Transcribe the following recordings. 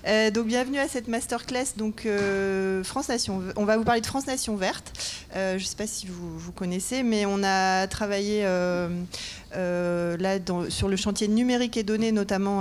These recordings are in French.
Donc bienvenue à cette masterclass donc France Nation. On va vous parler de France Nation Verte. Je ne sais pas si vous connaissez, mais on a travaillé là sur le chantier numérique et données, notamment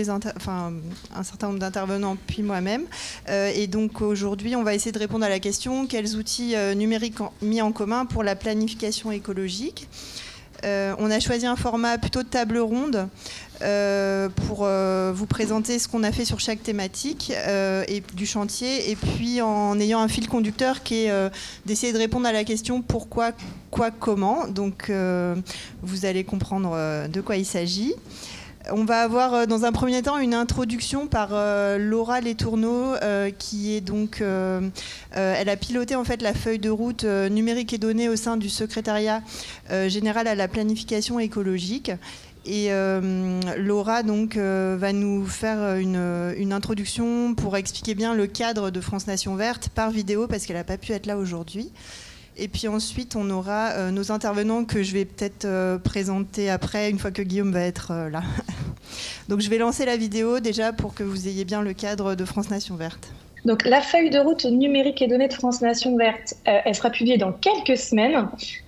un certain nombre d'intervenants, puis moi-même. Et donc aujourd'hui, on va essayer de répondre à la question quels outils numériques mis en commun pour la planification écologique. On a choisi un format plutôt de table ronde pour vous présenter ce qu'on a fait sur chaque thématique et du chantier, et puis en ayant un fil conducteur qui est d'essayer de répondre à la question pourquoi, quoi, comment. Donc vous allez comprendre de quoi il s'agit. On va avoir dans un premier temps une introduction par Laura Letourneau qui est donc elle a piloté en fait la feuille de route numérique et données au sein du secrétariat général à la planification écologique. Et Laura donc va nous faire une introduction pour expliquer bien le cadre de France Nation Verte par vidéo parce qu'elle n'a pas pu être là aujourd'hui. Et puis ensuite, on aura nos intervenants que je vais peut-être présenter après, une fois que Guillaume va être là. Donc je vais lancer la vidéo déjà pour que vous ayez bien le cadre de France Nation Verte. Donc la feuille de route numérique et données de France Nation Verte, elle sera publiée dans quelques semaines.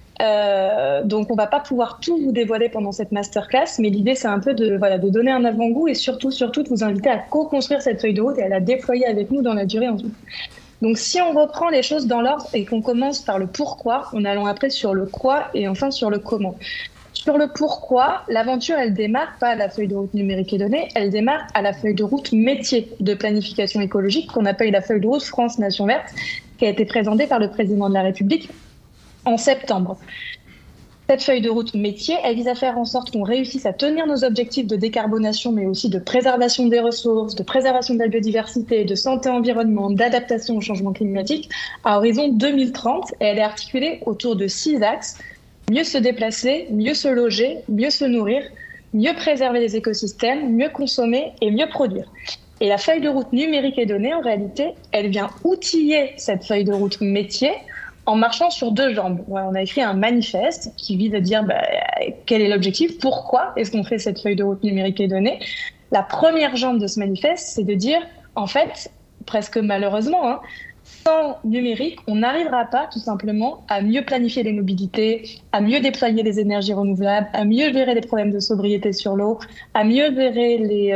Donc on ne va pas pouvoir tout vous dévoiler pendant cette masterclass, mais l'idée c'est un peu de donner un avant-goût et surtout de vous inviter à co-construire cette feuille de route et à la déployer avec nous dans la durée ensuite. Donc si on reprend les choses dans l'ordre et qu'on commence par le pourquoi, en allant après sur le quoi et enfin sur le comment. Sur le pourquoi, l'aventure, elle démarre pas à la feuille de route numérique et données, elle démarre à la feuille de route métier de planification écologique qu'on appelle la feuille de route France Nation Verte, qui a été présentée par le président de la République en septembre. Cette feuille de route métier, elle vise à faire en sorte qu'on réussisse à tenir nos objectifs de décarbonation, mais aussi de préservation des ressources, de préservation de la biodiversité, de santé environnement, d'adaptation au changement climatique à horizon 2030. Et elle est articulée autour de 6 axes: mieux se déplacer, mieux se loger, mieux se nourrir, mieux préserver les écosystèmes, mieux consommer et mieux produire. Et la feuille de route numérique et données, en réalité, elle vient outiller cette feuille de route métier en marchant sur 2 jambes. On a écrit un manifeste qui vise à dire quel est l'objectif, pourquoi est-ce qu'on fait cette feuille de route numérique et données. La première jambe de ce manifeste, c'est de dire, en fait, presque malheureusement, sans numérique, on n'arrivera pas tout simplement à mieux planifier les mobilités, à mieux déployer les énergies renouvelables, à mieux gérer les problèmes de sobriété sur l'eau, à mieux gérer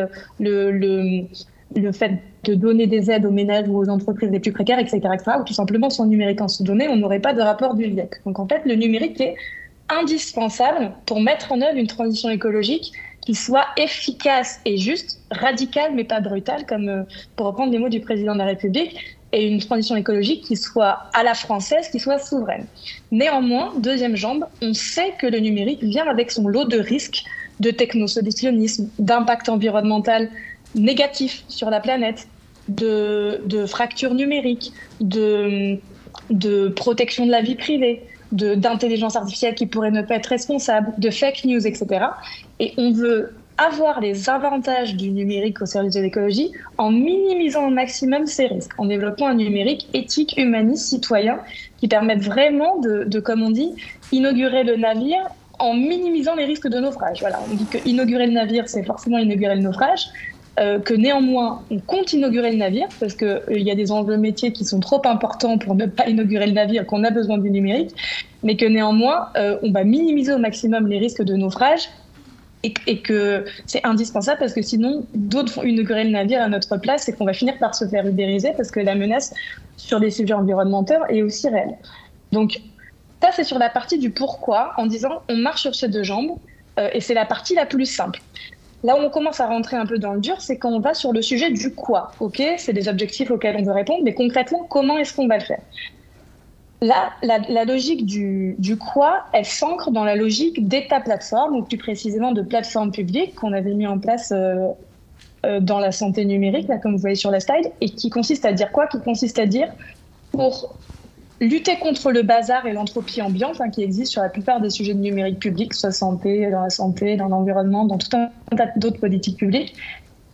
le fait de donner des aides aux ménages ou aux entreprises les plus précaires, etc., ou tout simplement sans numérique en données, on n'aurait pas de rapport du GIEC. Donc en fait, le numérique est indispensable pour mettre en œuvre une transition écologique qui soit efficace et juste, radicale mais pas brutale, comme pour reprendre les mots du président de la République, et une transition écologique qui soit à la française, qui soit souveraine. Néanmoins, deuxième jambe, on sait que le numérique vient avec son lot de risques, de technosolutionnisme, d'impact environnemental négatif sur la planète, de fractures numériques, de protection de la vie privée, d'intelligence artificielle qui pourrait ne pas être responsable, de fake news, etc. Et on veut avoir les avantages du numérique au service de l'écologie en minimisant au maximum ces risques, en développant un numérique éthique, humaniste, citoyen, qui permette vraiment de, comme on dit, inaugurer le navire en minimisant les risques de naufrage. Voilà, on dit que inaugurer le navire, c'est forcément inaugurer le naufrage. Que néanmoins, on compte inaugurer le navire parce qu'il y a des enjeux métiers qui sont trop importants pour ne pas inaugurer le navire, qu'on a besoin du numérique, mais que néanmoins, on va minimiser au maximum les risques de naufrage et que c'est indispensable parce que sinon, d'autres vont inaugurer le navire à notre place et qu'on va finir par se faire ubériser parce que la menace sur les sujets environnementaux est aussi réelle. Donc, ça, c'est sur la partie du pourquoi, en disant on marche sur ces 2 jambes et c'est la partie la plus simple. Là où on commence à rentrer un peu dans le dur, c'est quand on va sur le sujet du quoi. Ok, c'est des objectifs auxquels on veut répondre, mais concrètement, comment est-ce qu'on va le faire? Là, la logique du quoi, elle s'ancre dans la logique d'État plateforme, ou plus précisément de plateforme publique qu'on avait mis en place dans la santé numérique, là, comme vous voyez sur la slide, et qui consiste à dire quoi? Qui consiste à dire, pour lutter contre le bazar et l'entropie ambiante qui existe sur la plupart des sujets de numérique public, soit dans la santé, dans l'environnement, dans tout un tas d'autres politiques publiques,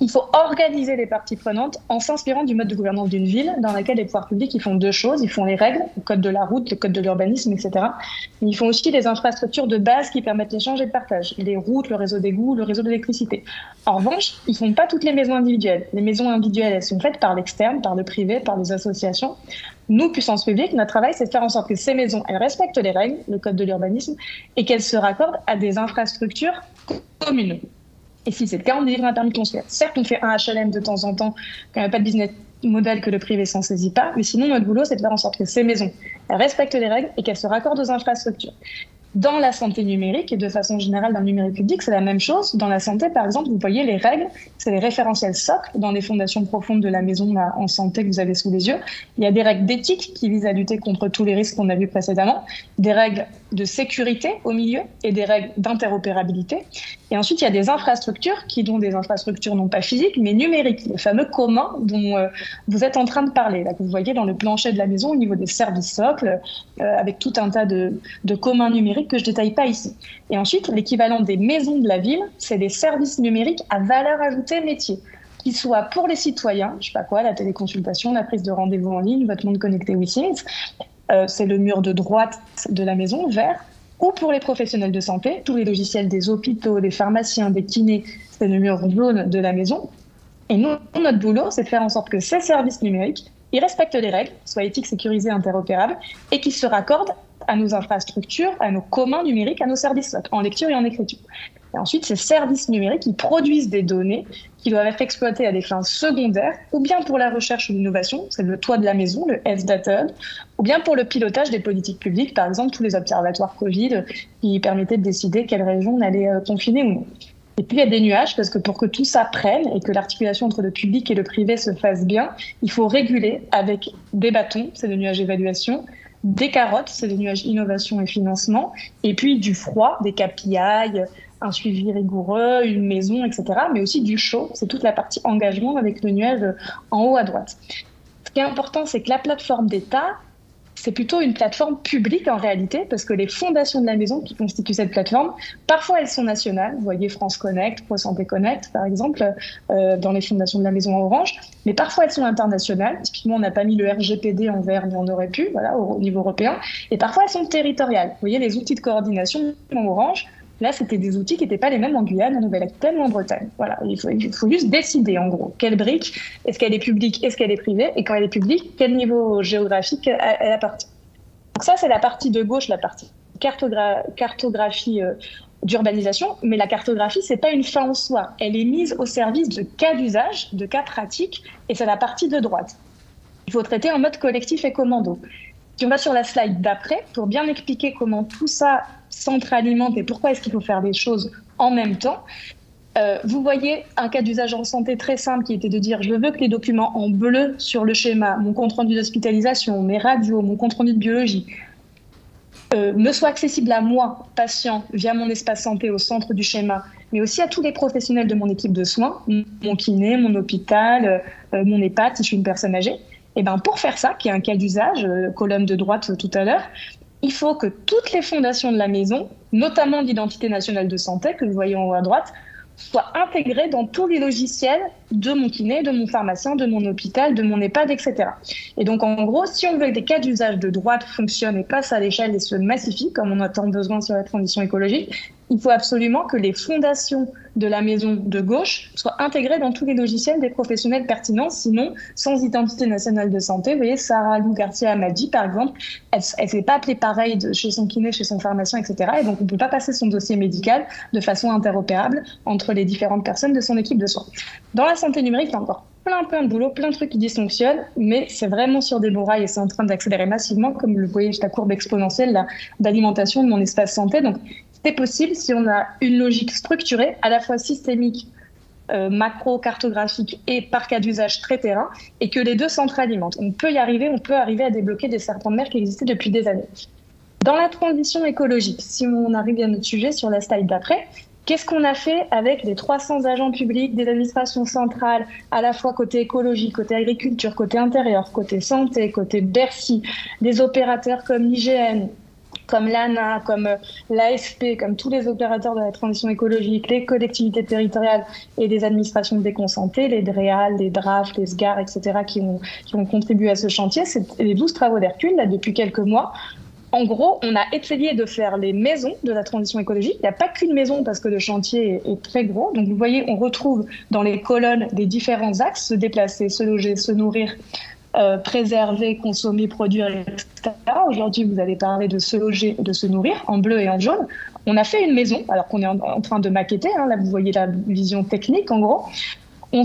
Il faut organiser les parties prenantes en s'inspirant du mode de gouvernance d'une ville dans laquelle les pouvoirs publics ils font deux choses. Ils font les règles, le code de la route, le code de l'urbanisme, etc. Mais ils font aussi les infrastructures de base qui permettent l'échange et le partage. Les routes, le réseau d'égouts, le réseau d'électricité. En revanche, ils ne font pas toutes les maisons individuelles. Les maisons individuelles, elles sont faites par l'externe, par le privé, par les associations. Nous, puissance publique, notre travail, c'est de faire en sorte que ces maisons, elles respectent les règles, le code de l'urbanisme, et qu'elles se raccordent à des infrastructures communes. Et si c'est le cas, on délivre un permis de construire. Certes, on fait un HLM de temps en temps, quand il n'y a pas de business model que le privé s'en saisit pas, mais sinon, notre boulot, c'est de faire en sorte que ces maisons, elles respectent les règles et qu'elles se raccordent aux infrastructures. Dans la santé numérique et de façon générale dans le numérique public, c'est la même chose. Dans la santé, par exemple, vous voyez les règles, c'est les référentiels socles dans les fondations profondes de la maison là, en santé que vous avez sous les yeux. Il y a des règles d'éthique qui visent à lutter contre tous les risques qu'on a vus précédemment, des règles de sécurité au milieu et des règles d'interopérabilité. Et ensuite, il y a des infrastructures qui sont des infrastructures non pas physiques, mais numériques, les fameux communs dont vous êtes en train de parler, là, que vous voyez dans le plancher de la maison au niveau des services socles, avec tout un tas de communs numériques que je détaille pas ici. Et ensuite, l'équivalent des maisons de la ville, c'est des services numériques à valeur ajoutée métier, qui soient pour les citoyens, je sais pas quoi, la téléconsultation, la prise de rendez-vous en ligne, votre monde connecté WeSings, c'est le mur de droite de la maison, vert, ou pour les professionnels de santé, tous les logiciels des hôpitaux, des pharmaciens, des kinés, c'est le mur jaune de la maison. Et nous, notre boulot, c'est de faire en sorte que ces services numériques, ils respectent les règles, soient éthiques, sécurisés, interopérables, et qu'ils se raccordent à nos infrastructures, à nos communs numériques, à nos services en lecture et en écriture. Et ensuite, ces services numériques, ils produisent des données qui doivent être exploitées à des fins secondaires, ou bien pour la recherche ou l'innovation, c'est le toit de la maison, le F-Data Hub, ou bien pour le pilotage des politiques publiques, par exemple tous les observatoires Covid qui permettaient de décider quelle région on allait confiner ou non. Et puis il y a des nuages, parce que pour que tout ça prenne et que l'articulation entre le public et le privé se fasse bien, il faut réguler avec des bâtons, c'est le nuage évaluation, des carottes, c'est le nuage innovation et financement, et puis du froid, des KPI, un suivi rigoureux, une maison, etc. Mais aussi du chaud, c'est toute la partie engagement avec le nuage en haut à droite. Ce qui est important, c'est que la plateforme d'État, c'est plutôt une plateforme publique en réalité, parce que les fondations de la maison qui constituent cette plateforme, parfois elles sont nationales. Vous voyez France Connect, Pro Santé Connect, par exemple, dans les fondations de la maison en orange. Mais parfois elles sont internationales. Typiquement, on n'a pas mis le RGPD en vert, mais on aurait pu, voilà, au niveau européen. Et parfois elles sont territoriales. Vous voyez les outils de coordination en orange. Là, c'était des outils qui n'étaient pas les mêmes en Guyane, en Nouvelle-Aquitaine ou en Bretagne. Voilà, il faut juste décider, en gros, quelle brique, est-ce qu'elle est publique, est-ce qu'elle est privée, et quand elle est publique, quel niveau géographique elle appartient. Donc ça, c'est la partie de gauche, la partie cartographie d'urbanisation, mais la cartographie, c'est pas une fin en soi. Elle est mise au service de cas d'usage, de cas pratiques, et c'est la partie de droite. Il faut traiter en mode collectif et commando. Si on va sur la slide d'après, pour bien expliquer comment tout ça s'entre-alimente et pourquoi est-ce qu'il faut faire les choses en même temps, vous voyez un cas d'usage en santé très simple qui était de dire je veux que les documents en bleu sur le schéma, mon compte-rendu d'hospitalisation, mes radios, mon compte-rendu de biologie, me soient accessibles à moi, patient, via mon espace santé au centre du schéma, mais aussi à tous les professionnels de mon équipe de soins, mon kiné, mon hôpital, mon EHPAD si je suis une personne âgée. Et ben pour faire ça, qui est un cas d'usage, colonne de droite tout à l'heure, il faut que toutes les fondations de la maison, notamment l'identité nationale de santé, que vous voyez en haut à droite, soient intégrées dans tous les logiciels de mon kiné, de mon pharmacien, de mon hôpital, de mon EHPAD, etc. Et donc, en gros, si on veut que des cas d'usage de droite fonctionnent et passent à l'échelle et se massifient, comme on a tant besoin sur la transition écologique, il faut absolument que les fondations de la maison de gauche soient intégrées dans tous les logiciels des professionnels pertinents. Sinon, sans identité nationale de santé, vous voyez, Sarah Lou Garcia-Amadi, par exemple, elle ne s'est pas appelée pareil chez son kiné, chez son pharmacien, etc. Et donc, on ne peut pas passer son dossier médical de façon interopérable entre les différentes personnes de son équipe de soins. Dans la santé numérique, il y a encore plein de boulot, plein de trucs qui dysfonctionnent, mais c'est vraiment sur des bons rails et c'est en train d'accélérer massivement, comme vous le voyez, la courbe exponentielle d'alimentation de mon espace santé. Donc, c'est possible si on a une logique structurée, à la fois systémique, macro-cartographique et par cas d'usage très terrain, et que les deux s'entre-alimentent. On peut arriver à débloquer des serpents de mer qui existaient depuis des années. Dans la transition écologique, si on arrive à notre sujet sur la slide d'après, qu'est-ce qu'on a fait avec les 300 agents publics des administrations centrales, à la fois côté écologie, côté agriculture, côté intérieur, côté santé, côté Bercy, des opérateurs comme l'IGN, comme l'ANA, comme l'AFP, comme tous les opérateurs de la transition écologique, les collectivités territoriales et les administrations déconcentrées, les DREAL, les DRAF, les SGAR, etc., qui ont contribué à ce chantier. C'est les 12 travaux d'Hercule, là, depuis quelques mois. En gros, on a essayé de faire les maisons de la transition écologique. Il n'y a pas qu'une maison parce que le chantier est très gros. Donc, vous voyez, on retrouve dans les colonnes les différents axes, se déplacer, se loger, se nourrir, préserver, consommer, produire, etc. Aujourd'hui, vous allez parler de se loger et de se nourrir en bleu et en jaune. On a fait une maison, alors qu'on est en train de maqueter. Là, vous voyez la vision technique, en gros. On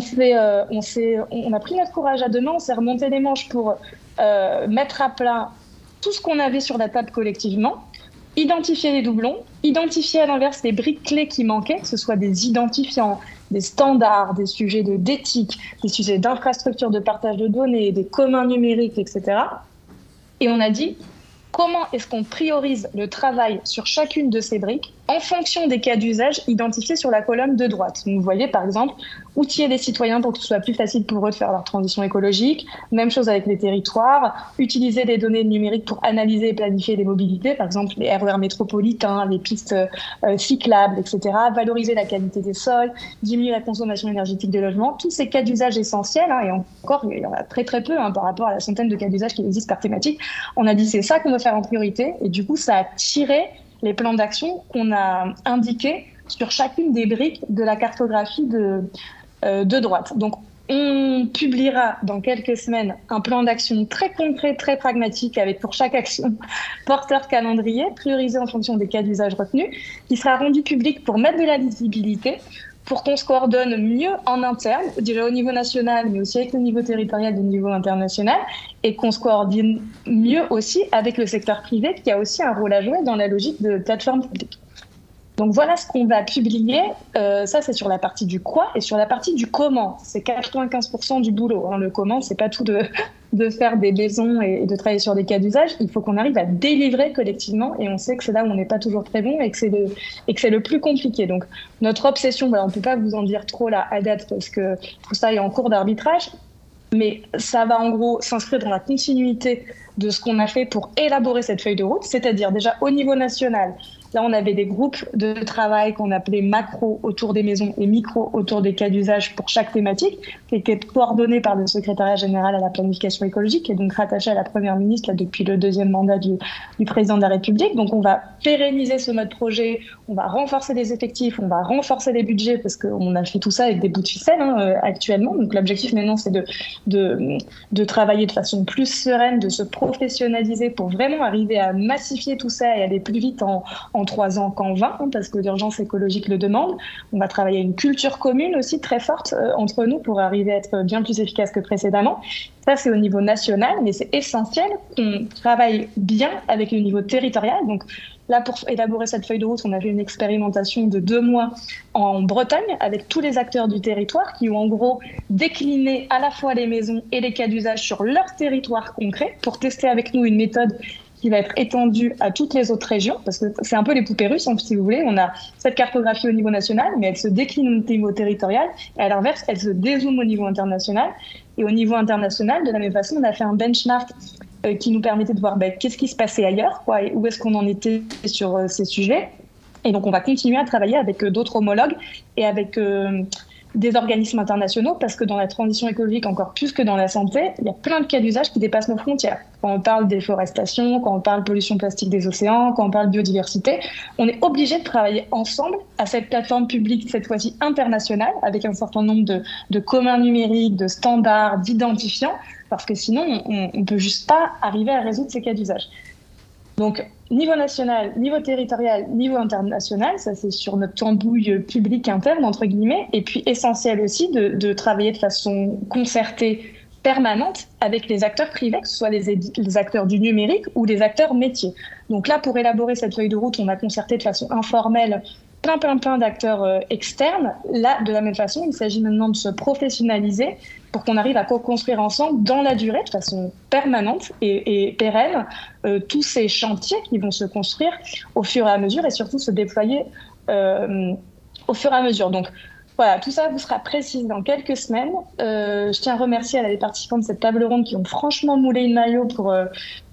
a pris notre courage à deux mains, on s'est remonté les manches pour mettre à plat tout ce qu'on avait sur la table collectivement, identifier les doublons, identifier à l'inverse les briques clés qui manquaient, que ce soit des identifiants, des standards, des sujets d'éthique, des sujets d'infrastructure de partage de données, des communs numériques, etc. Et on a dit, comment est-ce qu'on priorise le travail sur chacune de ces briques en fonction des cas d'usage identifiés sur la colonne de droite. Donc, vous voyez, par exemple, outiller les citoyens pour que ce soit plus facile pour eux de faire leur transition écologique. Même chose avec les territoires. Utiliser des données numériques pour analyser et planifier les mobilités, par exemple les RER métropolitains, les pistes cyclables, etc. Valoriser la qualité des sols, diminuer la consommation énergétique des logements. Tous ces cas d'usage essentiels, et encore, il y en a très très peu par rapport à la centaine de cas d'usage qui existent par thématique. On a dit c'est ça qu'on veut faire en priorité. Et du coup, ça a tiré les plans d'action qu'on a indiqués sur chacune des briques de la cartographie de droite. Donc, on publiera dans quelques semaines un plan d'action très concret, très pragmatique, avec pour chaque action porteur calendrier, priorisé en fonction des cas d'usage retenus, qui sera rendu public pour mettre de la visibilité, pour qu'on se coordonne mieux en interne, déjà au niveau national, mais aussi avec le niveau territorial et le niveau international, et qu'on se coordonne mieux aussi avec le secteur privé, qui a aussi un rôle à jouer dans la logique de plateforme publique. Donc voilà ce qu'on va publier. Ça, c'est sur la partie du quoi, et sur la partie du comment. C'est 95% du boulot. Le comment, c'est pas tout de faire des maisons et de travailler sur des cas d'usage. Il faut qu'on arrive à délivrer collectivement, et on sait que c'est là où on n'est pas toujours très bon et que c'est le plus compliqué. Donc notre obsession, on ne peut pas vous en dire trop là à date parce que tout ça est en cours d'arbitrage, mais ça va en gros s'inscrire dans la continuité de ce qu'on a fait pour élaborer cette feuille de route, c'est-à-dire déjà au niveau national. Là, on avait des groupes de travail qu'on appelait macro autour des maisons et micro autour des cas d'usage pour chaque thématique, qui étaient coordonnés par le secrétariat général à la planification écologique et donc rattaché à la première ministre là, depuis le deuxième mandat du président de la République. Donc, on va pérenniser ce mode projet, on va renforcer les effectifs, on va renforcer les budgets parce qu'on a fait tout ça avec des bouts de ficelle actuellement. Donc, l'objectif maintenant, c'est de travailler de façon plus sereine, de se professionnaliser pour vraiment arriver à massifier tout ça et aller plus vite en 3 ans qu'en 20, parce que l'urgence écologique le demande. On va travailler une culture commune aussi très forte entre nous pour arriver à être bien plus efficace que précédemment. Ça, c'est au niveau national, mais c'est essentiel qu'on travaille bien avec le niveau territorial. Donc là, pour élaborer cette feuille de route, on a fait une expérimentation de 2 mois en Bretagne avec tous les acteurs du territoire qui ont en gros décliné à la fois les maisons et les cas d'usage sur leur territoire concret pour tester avec nous une méthode qui va être étendue à toutes les autres régions, parce que c'est un peu les poupées russes, si vous voulez. On a cette cartographie au niveau national, mais elle se décline au niveau territorial, et à l'inverse, elle se dézoome au niveau international. Et au niveau international, de la même façon, on a fait un benchmark qui nous permettait de voir qu'est-ce qui se passait ailleurs, et où est-ce qu'on en était sur ces sujets. Et donc, on va continuer à travailler avec d'autres homologues et avec des organismes internationaux, parce que dans la transition écologique, encore plus que dans la santé, il y a plein de cas d'usage qui dépassent nos frontières. Quand on parle déforestation, quand on parle pollution plastique des océans, quand on parle biodiversité, on est obligé de travailler ensemble à cette plateforme publique, cette fois-ci internationale, avec un certain nombre de communs numériques, de standards, d'identifiants, parce que sinon, on ne peut juste pas arriver à résoudre ces cas d'usage. Donc, niveau national, niveau territorial, niveau international, ça c'est sur notre tambouille publique interne, entre guillemets, et puis essentiel aussi de travailler de façon concertée, permanente, avec les acteurs privés, que ce soit les acteurs du numérique ou les acteurs métiers. Donc là, pour élaborer cette feuille de route, on a concerté de façon informelle plein d'acteurs externes. Là, de la même façon, il s'agit maintenant de se professionnaliser pour qu'on arrive à co-construire ensemble dans la durée, de façon permanente et pérenne, tous ces chantiers qui vont se construire au fur et à mesure et surtout se déployer au fur et à mesure. Donc voilà, tout ça vous sera précis dans quelques semaines. Je tiens à remercier les participants de cette table ronde qui ont franchement moulé une maillot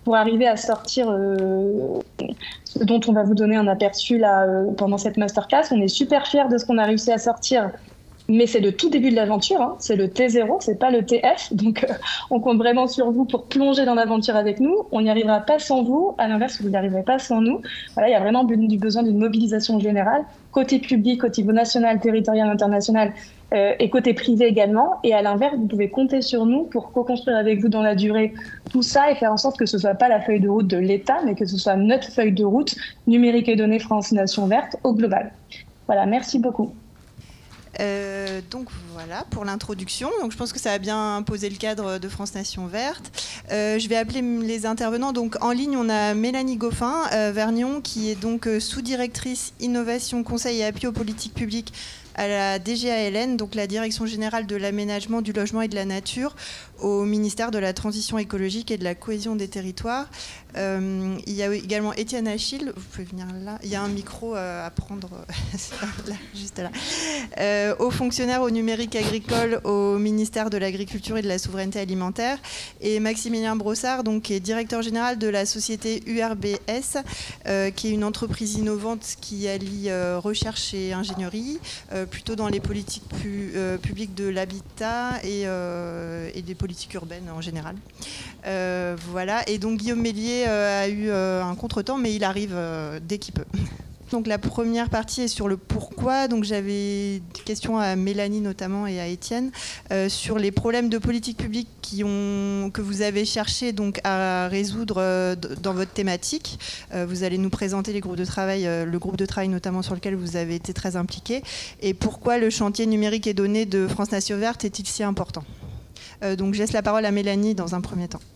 pour arriver à sortir ce dont on va vous donner un aperçu là pendant cette masterclass. On est super fiers de ce qu'on a réussi à sortir. Mais c'est le tout début de l'aventure, hein. C'est le T0, c'est pas le TF. Donc, on compte vraiment sur vous pour plonger dans l'aventure avec nous. On n'y arrivera pas sans vous. À l'inverse, vous n'y arriverez pas sans nous. Voilà, il y a vraiment du besoin d'une mobilisation générale, côté public, au niveau national, territorial, international, et côté privé également. Et à l'inverse, vous pouvez compter sur nous pour co-construire avec vous dans la durée tout ça et faire en sorte que ce soit pas la feuille de route de l'État, mais que ce soit notre feuille de route numérique et données France Nation Verte au global. Voilà, merci beaucoup. Donc voilà pour l'introduction. Donc je pense que ça a bien posé le cadre de France Nation Verte. Je vais appeler les intervenants. Donc en ligne, on a Mélanie Goffin-Vergnon qui est donc sous-directrice innovation, conseil et appui aux politiques publiques à la DGALN, donc la Direction générale de l'aménagement, du logement et de la nature, au ministère de la Transition écologique et de la cohésion des territoires. Il y a également Étienne Achille, vous pouvez venir là, il y a un micro à prendre là, juste là. Haut fonctionnaire au numérique agricole au ministère de l'Agriculture et de la Souveraineté alimentaire. Et Maximilien Brossard, donc, qui est directeur général de la société URBS, qui est une entreprise innovante qui allie recherche et ingénierie, plutôt dans les politiques publiques de l'habitat et des politiques urbaines en général. Voilà. Et donc Guillaume Mélier a eu un contretemps, mais il arrive dès qu'il peut. Donc la première partie est sur le pourquoi. Donc j'avais des questions à Mélanie notamment et à Étienne sur les problèmes de politique publique que vous avez cherché donc à résoudre dans votre thématique. Vous allez nous présenter les groupes de travail, le groupe de travail notamment sur lequel vous avez été très impliqué. Et pourquoi le chantier numérique et données de France Nation Verte est-il si important ? Donc je laisse la parole à Mélanie dans un premier temps.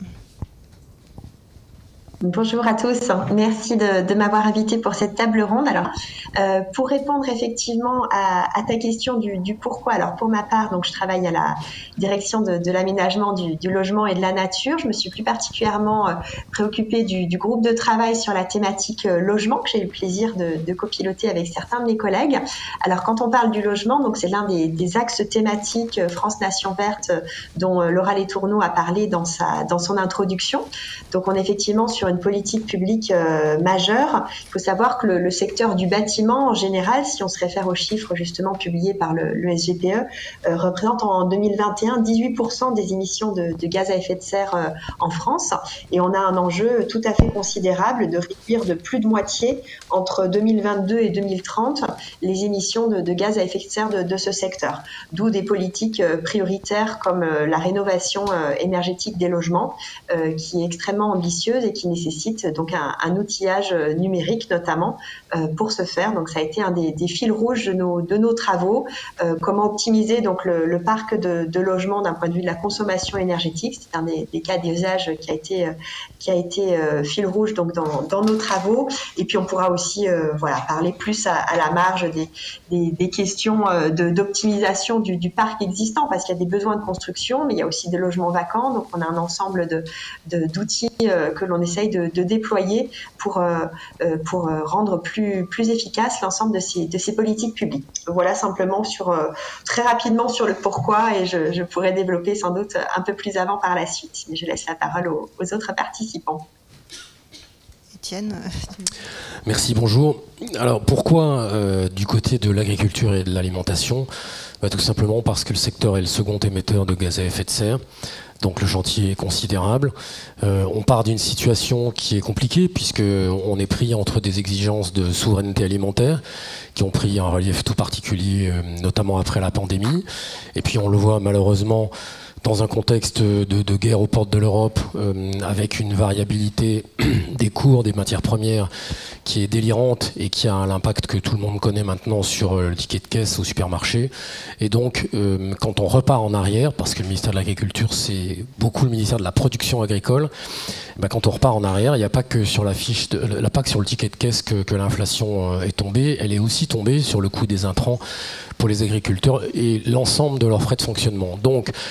Bonjour à tous, merci de m'avoir invité pour cette table ronde. Alors, pour répondre effectivement à ta question du pourquoi, alors pour ma part, donc je travaille à la direction de l'aménagement, du logement et de la nature. Je me suis plus particulièrement préoccupée du groupe de travail sur la thématique logement que j'ai eu le plaisir de copiloter avec certains de mes collègues. Alors, quand on parle du logement, donc c'est l'un des axes thématiques France Nation Verte dont Laura Letourneau a parlé dans son introduction. Donc, on est effectivement sur une politique publique majeure. Il faut savoir que le secteur du bâtiment, en général, si on se réfère aux chiffres justement publiés par le SGPE, représente en 2021 18% des émissions de gaz à effet de serre en France. Et on a un enjeu tout à fait considérable de réduire de plus de moitié entre 2022 et 2030 les émissions de gaz à effet de serre de ce secteur. D'où des politiques prioritaires comme la rénovation énergétique des logements, qui est extrêmement ambitieuse et qui nécessite donc un outillage numérique notamment pour ce faire. Donc ça a été un des fils rouges de nos travaux. Comment optimiser donc le parc de logements d'un point de vue de la consommation énergétique. C'est un des cas d'usage qui a été fil rouge donc dans nos travaux. Et puis on pourra aussi parler plus à la marge des questions d'optimisation du parc existant, parce qu'il y a des besoins de construction, mais il y a aussi des logements vacants. Donc on a un ensemble d'outils que l'on essaye de déployer pour rendre plus efficace l'ensemble de ces politiques publiques. Voilà simplement très rapidement sur le pourquoi, et je pourrais développer sans doute un peu plus avant par la suite, mais je laisse la parole aux autres participants. Étienne. Merci, bonjour. Alors pourquoi du côté de l'agriculture et de l'alimentation ? Tout simplement parce que le secteur est le second émetteur de gaz à effet de serre. Donc le chantier est considérable. On part d'une situation qui est compliquée puisqu'on est pris entre des exigences de souveraineté alimentaire qui ont pris un relief tout particulier, notamment après la pandémie. Et puis on le voit malheureusement dans un contexte de guerre aux portes de l'Europe, avec une variabilité des cours des matières premières qui est délirante et qui a l'impact que tout le monde connaît maintenant sur le ticket de caisse au supermarché. Et donc, quand on repart en arrière, parce que le ministère de l'Agriculture, c'est beaucoup le ministère de la production agricole, quand on repart en arrière, il n'y a pas que sur pas que sur le ticket de caisse que l'inflation est tombée, elle est aussi tombée sur le coût des intrants pour les agriculteurs et l'ensemble de leurs frais de fonctionnement. Donc,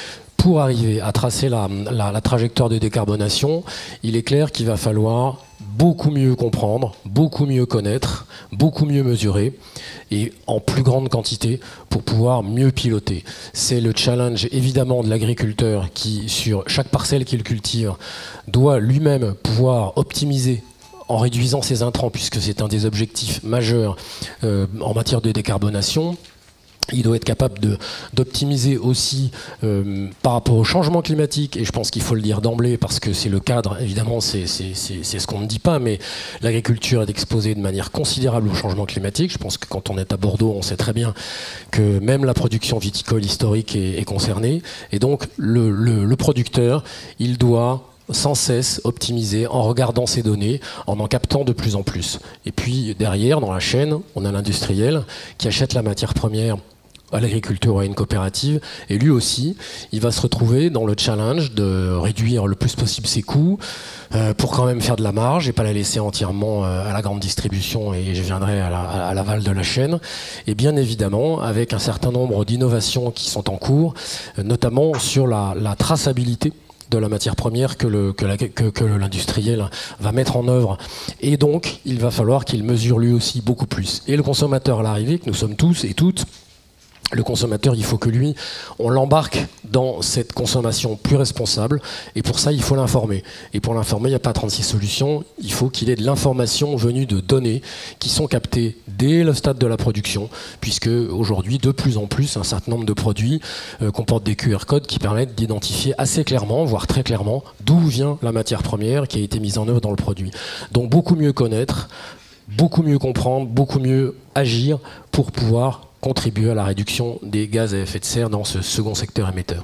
pour arriver à tracer la trajectoire de décarbonation, il est clair qu'il va falloir beaucoup mieux comprendre, beaucoup mieux connaître, beaucoup mieux mesurer et en plus grande quantité pour pouvoir mieux piloter. C'est le challenge évidemment de l'agriculteur qui, sur chaque parcelle qu'il cultive, doit lui-même pouvoir optimiser en réduisant ses intrants, puisque c'est un des objectifs majeurs en matière de décarbonation. Il doit être capable d'optimiser aussi par rapport au changement climatique, et je pense qu'il faut le dire d'emblée parce que c'est le cadre, évidemment c'est ce qu'on ne dit pas, mais l'agriculture est exposée de manière considérable au changement climatique. Je pense que quand on est à Bordeaux, on sait très bien que même la production viticole historique est concernée, et donc le producteur, il doit sans cesse optimiser en regardant ces données, en captant de plus en plus. Et puis derrière, dans la chaîne, on a l'industriel qui achète la matière première à l'agriculture ou à une coopérative, et lui aussi, il va se retrouver dans le challenge de réduire le plus possible ses coûts pour quand même faire de la marge et pas la laisser entièrement à la grande distribution, et je viendrai à l'aval de la chaîne. Et bien évidemment, avec un certain nombre d'innovations qui sont en cours, notamment sur la traçabilité de la matière première que l'industriel va mettre en œuvre. Et donc, il va falloir qu'il mesure lui aussi beaucoup plus. Et le consommateur à l'arrivée, que nous sommes tous et toutes, le consommateur, il faut que lui, on l'embarque dans cette consommation plus responsable, et pour ça, il faut l'informer. Et pour l'informer, il n'y a pas 36 solutions, il faut qu'il ait de l'information venue de données qui sont captées dès le stade de la production, puisque aujourd'hui, de plus en plus, un certain nombre de produits comportent des QR codes qui permettent d'identifier assez clairement, voire très clairement, d'où vient la matière première qui a été mise en œuvre dans le produit. Donc beaucoup mieux connaître, beaucoup mieux comprendre, beaucoup mieux agir pour pouvoir contribuer à la réduction des gaz à effet de serre dans ce second secteur émetteur.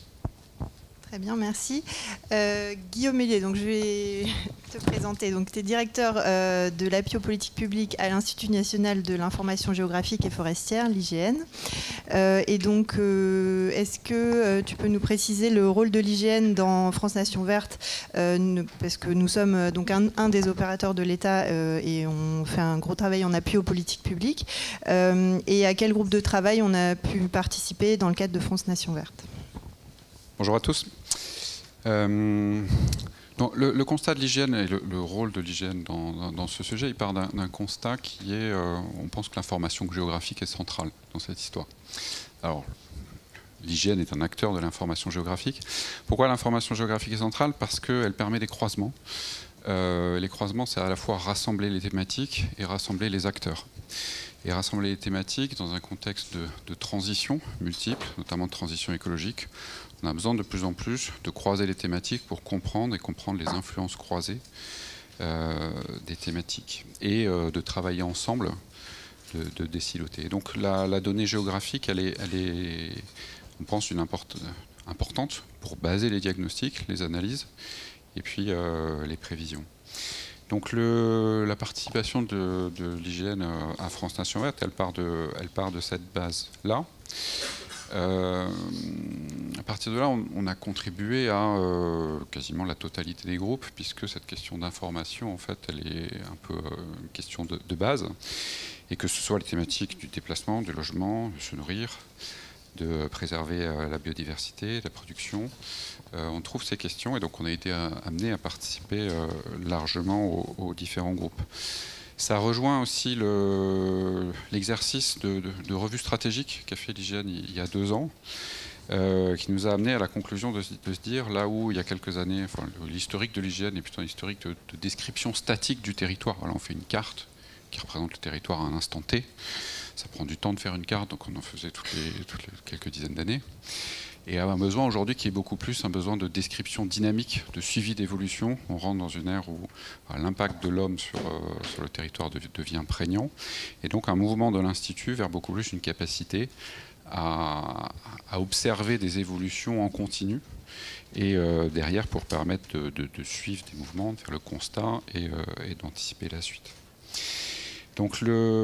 Très bien, merci. Guillaume Mélier, donc je vais te présenter. Donc, tu es directeur de l'API aux politiques publiques à l'Institut national de l'information géographique et forestière, l'IGN. Et donc, est-ce que tu peux nous préciser le rôle de l'IGN dans France Nation Verte, parce que nous sommes donc un des opérateurs de l'État et on fait un gros travail en appui aux politiques publiques. Et à quel groupe de travail on a pu participer dans le cadre de France Nation Verte? Bonjour à tous. Donc, le constat de l'IGN et le rôle de l'IGN dans ce sujet, il part d'un constat qui est, on pense que l'information géographique est centrale dans cette histoire. Alors, l'IGN est un acteur de l'information géographique. Pourquoi l'information géographique est centrale? Parce qu'elle permet des croisements. Les croisements, c'est à la fois rassembler les thématiques et rassembler les acteurs. Et rassembler les thématiques dans un contexte de transition multiple, notamment de transition écologique. On a besoin de plus en plus de croiser les thématiques pour comprendre les influences croisées des thématiques et de travailler ensemble, de désiloter. Donc la donnée géographique, elle est on pense, importante pour baser les diagnostics, les analyses et puis les prévisions. Donc la participation de l'IGN à France Nation Verte, elle part de cette base-là. À partir de là, on a contribué à quasiment la totalité des groupes, puisque cette question d'information, en fait, elle est un peu une question de base, et que ce soit les thématiques du déplacement, du logement, de se nourrir, de préserver la biodiversité, la production, on trouve ces questions, et donc on a été amené à participer largement aux différents groupes. Ça rejoint aussi l'exercice de revue stratégique qu'a fait l'IGN il y a 2 ans, qui nous a amené à la conclusion de se dire, là où il y a quelques années, enfin, l'historique de l'IGN est plutôt un historique de description statique du territoire. Alors on fait une carte qui représente le territoire à un instant T. Ça prend du temps de faire une carte, donc on en faisait toutes les quelques dizaines d'années. Et a un besoin aujourd'hui qui est beaucoup plus un besoin de description dynamique, de suivi d'évolution. On rentre dans une ère où l'impact de l'homme sur le territoire devient prégnant. Et donc un mouvement de l'Institut vers beaucoup plus une capacité à observer des évolutions en continu et derrière pour permettre de suivre des mouvements, de faire le constat et d'anticiper la suite. Donc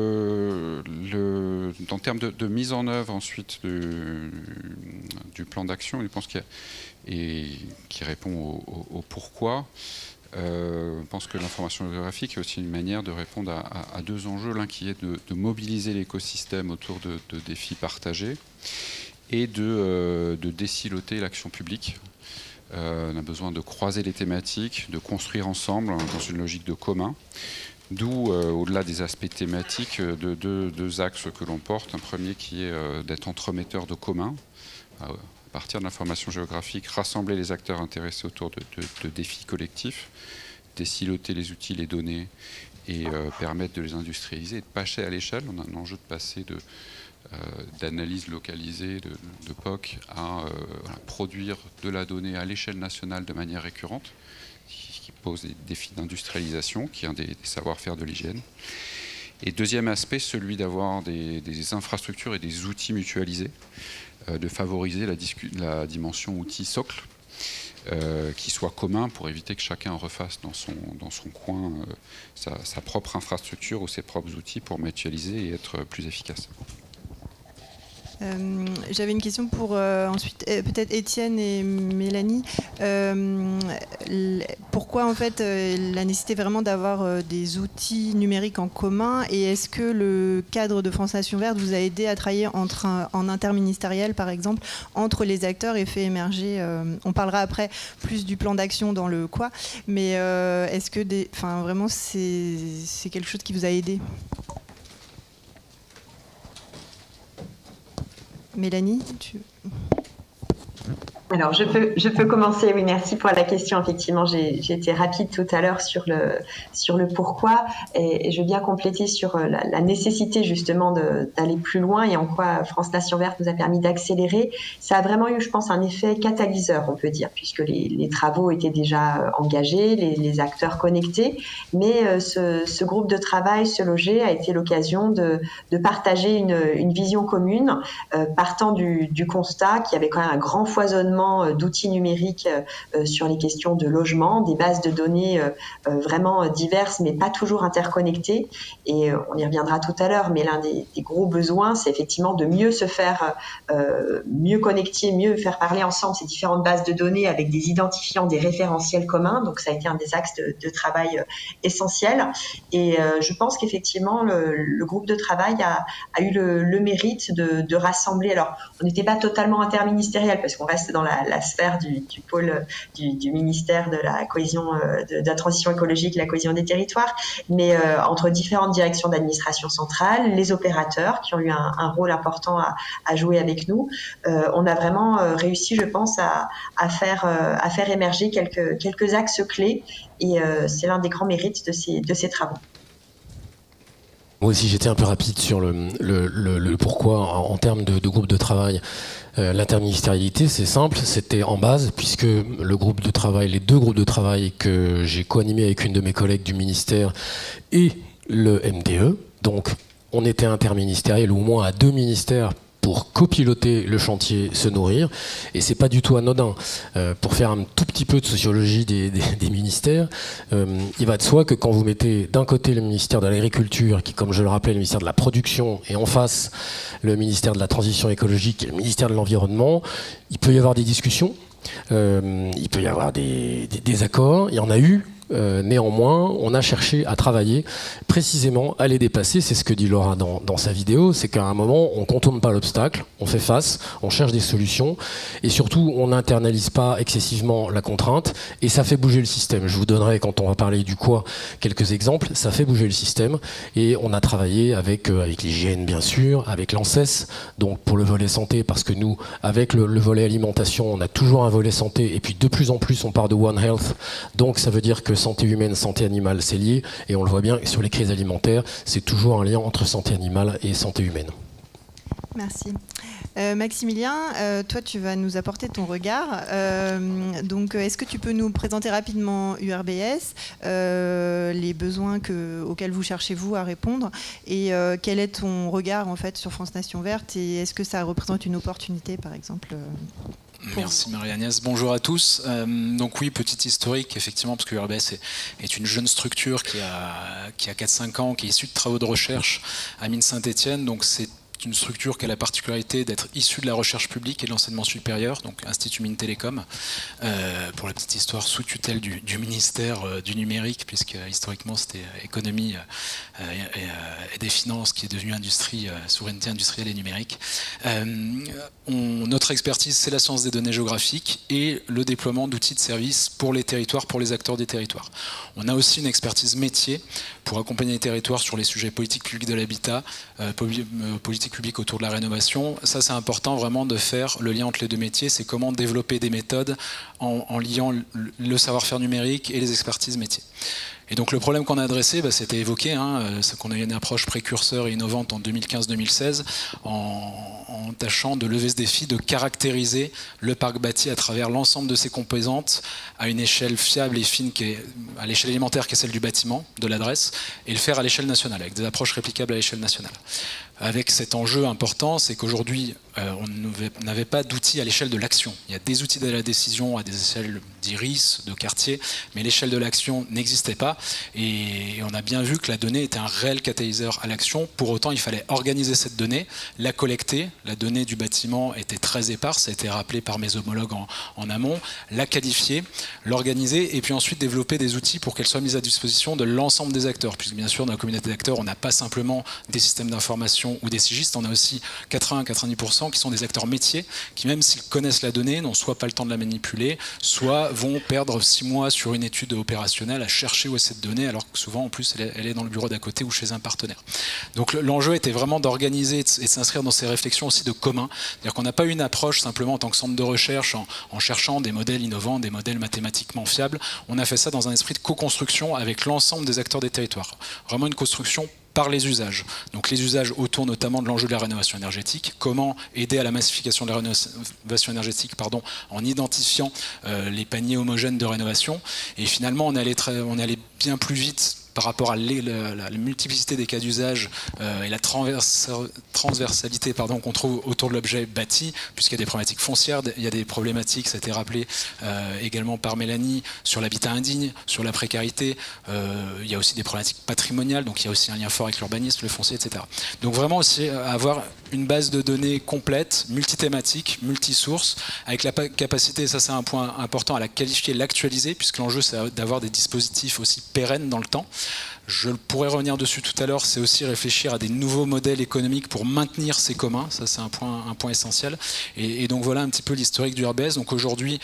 en termes de mise en œuvre ensuite du plan d'action, je pense qui répond au pourquoi, je pense que l'information géographique est aussi une manière de répondre à 2 enjeux. L'un qui est de mobiliser l'écosystème autour de défis partagés et de désiloter l'action publique. On a besoin de croiser les thématiques, de construire ensemble dans une logique de commun. D'où, au-delà des aspects thématiques, deux axes que l'on porte. Un premier qui est d'être entremetteur de commun, à partir de l'information géographique, rassembler les acteurs intéressés autour de défis collectifs, désiloter les outils, les données, et permettre de les industrialiser et de passer à l'échelle. On a un enjeu de passer d'analyse localisée de POC à produire de la donnée à l'échelle nationale de manière récurrente, qui pose des défis d'industrialisation, qui est un des savoir-faire de l'hygiène. Et deuxième aspect, celui d'avoir des infrastructures et des outils mutualisés, de favoriser la dimension outil socle, qui soit commun pour éviter que chacun refasse dans son coin sa propre infrastructure ou ses propres outils pour mutualiser et être plus efficace. J'avais une question pour ensuite peut-être Étienne et Mélanie. Pourquoi en fait la nécessité vraiment d'avoir des outils numériques en commun, et est-ce que le cadre de France Nation Verte vous a aidé à travailler en interministériel par exemple entre les acteurs et fait émerger on parlera après plus du plan d'action dans le quoi, mais est-ce que vraiment c'est quelque chose qui vous a aidé? Mélanie, Alors, je peux commencer. Oui, merci pour la question. Effectivement, j'ai été rapide tout à l'heure sur le pourquoi, et je veux bien compléter sur la nécessité justement d'aller plus loin et en quoi France Nation Verte nous a permis d'accélérer. Ça a vraiment eu, je pense, un effet catalyseur, on peut dire, puisque les travaux étaient déjà engagés, les acteurs connectés, mais ce groupe de travail, ce loger, a été l'occasion de partager une vision commune, partant du constat qu'il y avait quand même un grand foisonnement d'outils numériques sur les questions de logement, des bases de données vraiment diverses mais pas toujours interconnectées, et on y reviendra tout à l'heure, mais l'un des gros besoins, c'est effectivement de mieux se faire mieux connecter, mieux faire parler ensemble ces différentes bases de données avec des identifiants, des référentiels communs. Donc ça a été un des axes de travail essentiels, et je pense qu'effectivement le groupe de travail a eu le mérite de rassembler. Alors on n'était pas totalement interministériel parce qu'on reste dans la sphère du pôle du ministère de la cohésion, de la transition écologique et la cohésion des territoires, mais entre différentes directions d'administration centrale, les opérateurs qui ont eu un rôle important à jouer avec nous, on a vraiment réussi, je pense, à faire émerger quelques axes clés, et c'est l'un des grands mérites de ces travaux. Moi aussi, j'étais un peu rapide sur le pourquoi en termes de groupe de travail. L'interministérialité, c'est simple, c'était en base, puisque le groupe de travail, les deux groupes de travail que j'ai co-animés avec une de mes collègues du ministère et le MDE, donc on était interministériel, ou au moins à deux ministères, pour copiloter le chantier Se Nourrir, et c'est pas du tout anodin. Pour faire un tout petit peu de sociologie des ministères, il va de soi que quand vous mettez d'un côté le ministère de l'Agriculture, qui, comme je le rappelais, le ministère de la Production, et en face le ministère de la Transition écologique et le ministère de l'Environnement, il peut y avoir des discussions, il peut y avoir des désaccords, il y en a eu. Néanmoins, on a cherché à travailler précisément à les dépasser. C'est ce que dit Laura dans sa vidéo, c'est qu'à un moment, on ne contourne pas l'obstacle, on fait face, on cherche des solutions, et surtout, on n'internalise pas excessivement la contrainte, et ça fait bouger le système. Je vous donnerai, quand on va parler du quoi, quelques exemples. Ça fait bouger le système, et on a travaillé avec l'hygiène, bien sûr, avec l'ANSES, donc pour le volet santé, parce que nous, avec le volet alimentation, on a toujours un volet santé, et puis de plus en plus, on part de One Health, donc ça veut dire que santé humaine, santé animale, c'est lié, et on le voit bien sur les crises alimentaires, c'est toujours un lien entre santé animale et santé humaine. Merci. Maximilien, toi tu vas nous apporter ton regard. Donc est-ce que tu peux nous présenter rapidement URBS, les besoins auxquels vous cherchez vous à répondre, et quel est ton regard en fait sur France Nation Verte, et est-ce que ça représente une opportunité par exemple Merci Marie-Agnès, bonjour à tous. Donc oui, petit historique, effectivement, parce que URBS est une jeune structure qui a 4-5 ans, qui est issue de travaux de recherche à Mines Saint-Étienne, donc c'est une structure qui a la particularité d'être issue de la recherche publique et de l'enseignement supérieur, donc Institut Mines Télécom, pour la petite histoire, sous tutelle du ministère du numérique, puisque historiquement c'était économie et des finances qui est devenue industrie, souveraineté industrielle et numérique. Notre expertise, c'est la science des données géographiques et le déploiement d'outils de services pour les territoires, pour les acteurs des territoires. On a aussi une expertise métier pour accompagner les territoires sur les sujets politiques publiques de l'habitat, politique publique autour de la rénovation. Ça, c'est important vraiment de faire le lien entre les deux métiers. C'est comment développer des méthodes en liant le savoir-faire numérique et les expertises métiers. Et donc le problème qu'on a adressé, c'était évoqué, c'est qu'on a eu une approche précurseur et innovante en 2015-2016 en tâchant de lever ce défi, de caractériser le parc bâti à travers l'ensemble de ses composantes à une échelle fiable et fine, qui est à l'échelle élémentaire qui est celle du bâtiment, de l'adresse, et le faire à l'échelle nationale, avec des approches réplicables à l'échelle nationale. Avec cet enjeu important, c'est qu'aujourd'hui, on n'avait pas d'outils à l'échelle de l'action. Il y a des outils de la décision à des échelles d'IRIS, de quartier, mais l'échelle de l'action n'existait pas. Et on a bien vu que la donnée était un réel catalyseur à l'action. Pour autant, il fallait organiser cette donnée, la collecter. La donnée du bâtiment était très éparse, ça a été rappelé par mes homologues en amont. La qualifier, l'organiser, et puis ensuite développer des outils pour qu'elle soit mise à disposition de l'ensemble des acteurs. Puisque bien sûr, dans la communauté d'acteurs, on n'a pas simplement des systèmes d'information ou des sigistes, on a aussi 80-90% qui sont des acteurs métiers qui, même s'ils connaissent la donnée, n'ont soit pas le temps de la manipuler, soit vont perdre 6 mois sur une étude opérationnelle à chercher où est cette donnée, alors que souvent en plus elle est dans le bureau d'à côté ou chez un partenaire. Donc l'enjeu était vraiment d'organiser et de s'inscrire dans ces réflexions aussi de commun. C'est-à-dire qu'on n'a pas eu une approche simplement en tant que centre de recherche en cherchant des modèles innovants, des modèles mathématiquement fiables. On a fait ça dans un esprit de co-construction avec l'ensemble des acteurs des territoires. Vraiment une construction par les usages. Donc les usages autour notamment de l'enjeu de la rénovation énergétique, comment aider à la massification de la rénovation énergétique en identifiant les paniers homogènes de rénovation. Et finalement, on allait bien plus vite par rapport à la multiplicité des cas d'usage et la transversalité qu'on trouve autour de l'objet bâti, puisqu'il y a des problématiques foncières, il y a des problématiques, ça a été rappelé également par Mélanie, sur l'habitat indigne, sur la précarité, il y a aussi des problématiques patrimoniales, donc il y a aussi un lien fort avec l'urbanisme, le foncier, etc. Donc vraiment aussi avoir une base de données complète, multithématique, multisource, avec la capacité, ça c'est un point important, à la qualifier, l'actualiser, puisque l'enjeu c'est d'avoir des dispositifs aussi pérennes dans le temps. Je pourrais revenir dessus tout à l'heure, c'est aussi réfléchir à des nouveaux modèles économiques pour maintenir ces communs, ça c'est un point essentiel. Et donc voilà un petit peu l'historique du RBS. Donc aujourd'hui,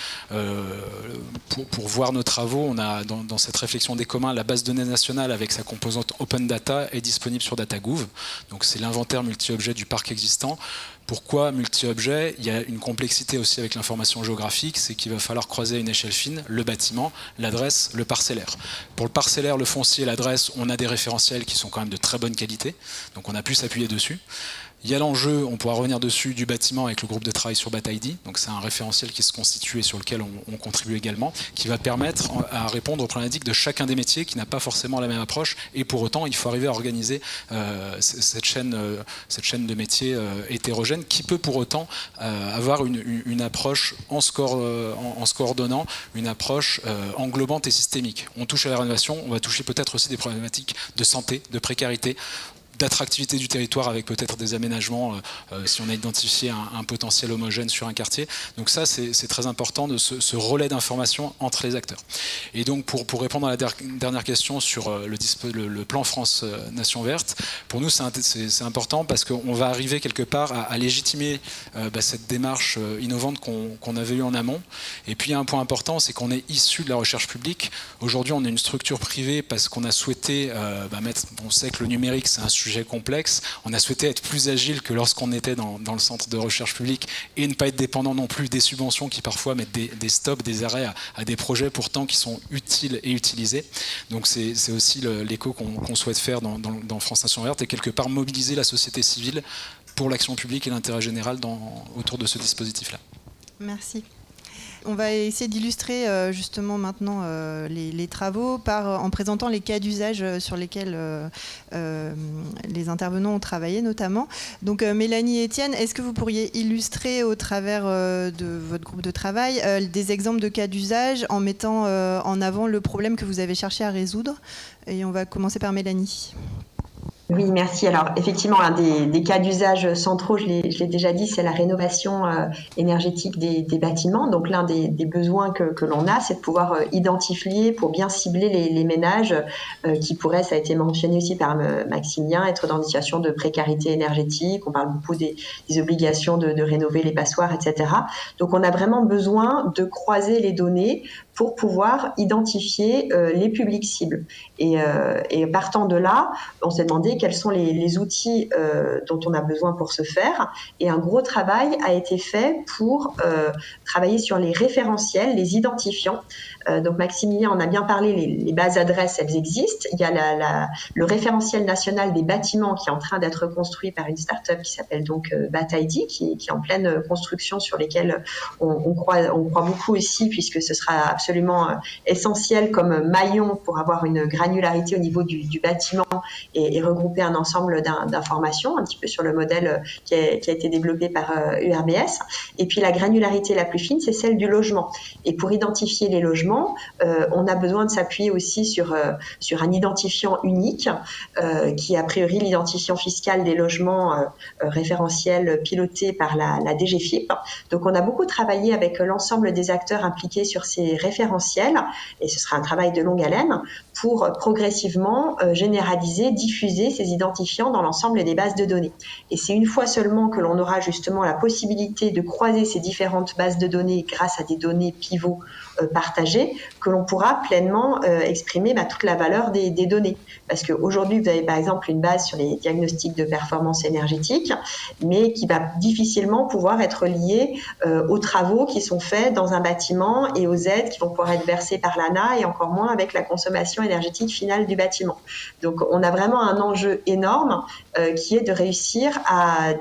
pour voir nos travaux, on a dans cette réflexion des communs, la base de données nationale avec sa composante Open Data est disponible sur DataGouv. Donc c'est l'inventaire multi-objet du parc existant. Pourquoi multi-objet? Il y a une complexité aussi avec l'information géographique, c'est qu'il va falloir croiser à une échelle fine le bâtiment, l'adresse, le parcellaire. Pour le parcellaire, le foncier, l'adresse, on a des référentiels qui sont quand même de très bonne qualité, donc on a pu s'appuyer dessus. Il y a l'enjeu, on pourra revenir dessus, du bâtiment avec le groupe de travail sur BatID. Donc c'est un référentiel qui se constitue et sur lequel on contribue également, qui va permettre à répondre aux problématiques de chacun des métiers qui n'a pas forcément la même approche. Et pour autant, il faut arriver à organiser cette chaîne de métiers hétérogène qui peut pour autant avoir une approche en se coordonnant, une approche englobante et systémique. On touche à la rénovation, on va toucher peut-être aussi des problématiques de santé, de précarité, d'attractivité du territoire avec peut-être des aménagements si on a identifié un potentiel homogène sur un quartier. Donc ça, c'est très important de ce relais d'information entre les acteurs. Et donc pour répondre à la dernière question sur le plan France Nation Verte, pour nous c'est important parce qu'on va arriver quelque part à légitimer cette démarche innovante qu'on avait eue en amont. Et puis il y a un point important, c'est qu'on est issu de la recherche publique. Aujourd'hui, on est une structure privée parce qu'on a souhaité on sait que le numérique, c'est un sujet complexe. On a souhaité être plus agile que lorsqu'on était dans le centre de recherche publique et ne pas être dépendant non plus des subventions qui parfois mettent des stops, des arrêts à des projets pourtant qui sont utiles et utilisés. Donc c'est aussi l'écho qu'on souhaite faire dans France Nation Verte et quelque part mobiliser la société civile pour l'action publique et l'intérêt général autour de ce dispositif-là. Merci. On va essayer d'illustrer justement maintenant les travaux en présentant les cas d'usage sur lesquels les intervenants ont travaillé notamment. Donc Mélanie et Étienne, est-ce que vous pourriez illustrer au travers de votre groupe de travail des exemples de cas d'usage en mettant en avant le problème que vous avez cherché à résoudre? Et on va commencer par Mélanie. Oui, merci. Alors, effectivement, un des cas d'usage centraux, je l'ai déjà dit, c'est la rénovation énergétique des bâtiments. Donc, l'un des besoins que l'on a, c'est de pouvoir identifier, pour bien cibler les ménages qui pourraient, ça a été mentionné aussi par Maximilien, être dans une situation de précarité énergétique. On parle beaucoup des obligations de rénover les passoires, etc. Donc, on a vraiment besoin de croiser les données pour pouvoir identifier les publics cibles. Et partant de là, on s'est demandé quels sont les outils dont on a besoin pour ce faire. Et un gros travail a été fait pour travailler sur les référentiels, les identifiants. Donc Maximilien en a bien parlé, les bases adresses, elles existent. Il y a le référentiel national des bâtiments qui est en train d'être construit par une start-up qui s'appelle donc BatID, qui est en pleine construction, sur lesquels on croit beaucoup aussi, puisque ce sera absolument essentiel comme maillon pour avoir une granularité au niveau du bâtiment et regrouper un ensemble d'informations, un petit peu sur le modèle qui a été développé par URBS. Et puis la granularité la plus fine, c'est celle du logement. Et pour identifier les logements, on a besoin de s'appuyer aussi sur un identifiant unique, qui est a priori l'identifiant fiscal des logements référentiel piloté par la DGFiP. Donc on a beaucoup travaillé avec l'ensemble des acteurs impliqués sur ces référentiels, et ce sera un travail de longue haleine, pour progressivement généraliser, diffuser ces identifiants dans l'ensemble des bases de données. Et c'est une fois seulement que l'on aura justement la possibilité de croiser ces différentes bases de données grâce à des données pivots partagées, que l'on pourra pleinement exprimer toute la valeur des données. Parce qu'aujourd'hui, vous avez par exemple une base sur les diagnostics de performance énergétique, mais qui va difficilement pouvoir être liée aux travaux qui sont faits dans un bâtiment et aux aides qui vont pouvoir être versées par l'ANA, et encore moins avec la consommation énergétique finale du bâtiment. Donc on a vraiment un enjeu énorme qui est de réussir à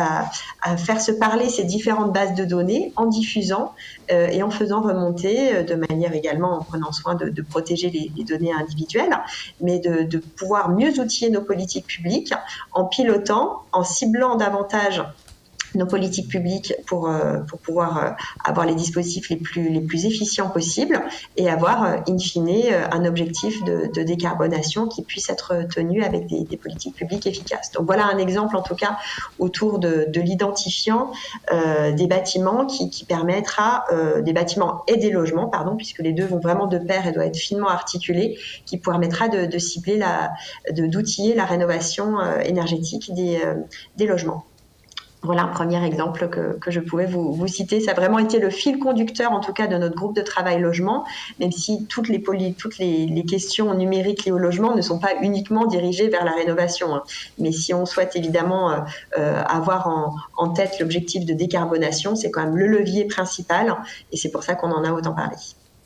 faire se parler ces différentes bases de données en diffusant et en faisant remonter de manière également, en prenant soin de protéger les données individuelles, mais de pouvoir mieux outiller nos politiques publiques en pilotant, en ciblant davantage nos politiques publiques pour pouvoir avoir les dispositifs les plus efficients possibles, et avoir in fine un objectif de décarbonation qui puisse être tenu avec des politiques publiques efficaces. Donc voilà un exemple en tout cas autour de l'identifiant des bâtiments qui permettra, des bâtiments et des logements, pardon, puisque les deux vont vraiment de pair et doivent être finement articulés, qui permettra de cibler d'outiller la rénovation énergétique des logements. Voilà un premier exemple que je pouvais vous citer. Ça a vraiment été le fil conducteur, en tout cas, de notre groupe de travail logement, même si toutes les questions numériques liées au logement ne sont pas uniquement dirigées vers la rénovation. Mais si on souhaite évidemment avoir en tête l'objectif de décarbonation, c'est quand même le levier principal, et c'est pour ça qu'on en a autant parlé.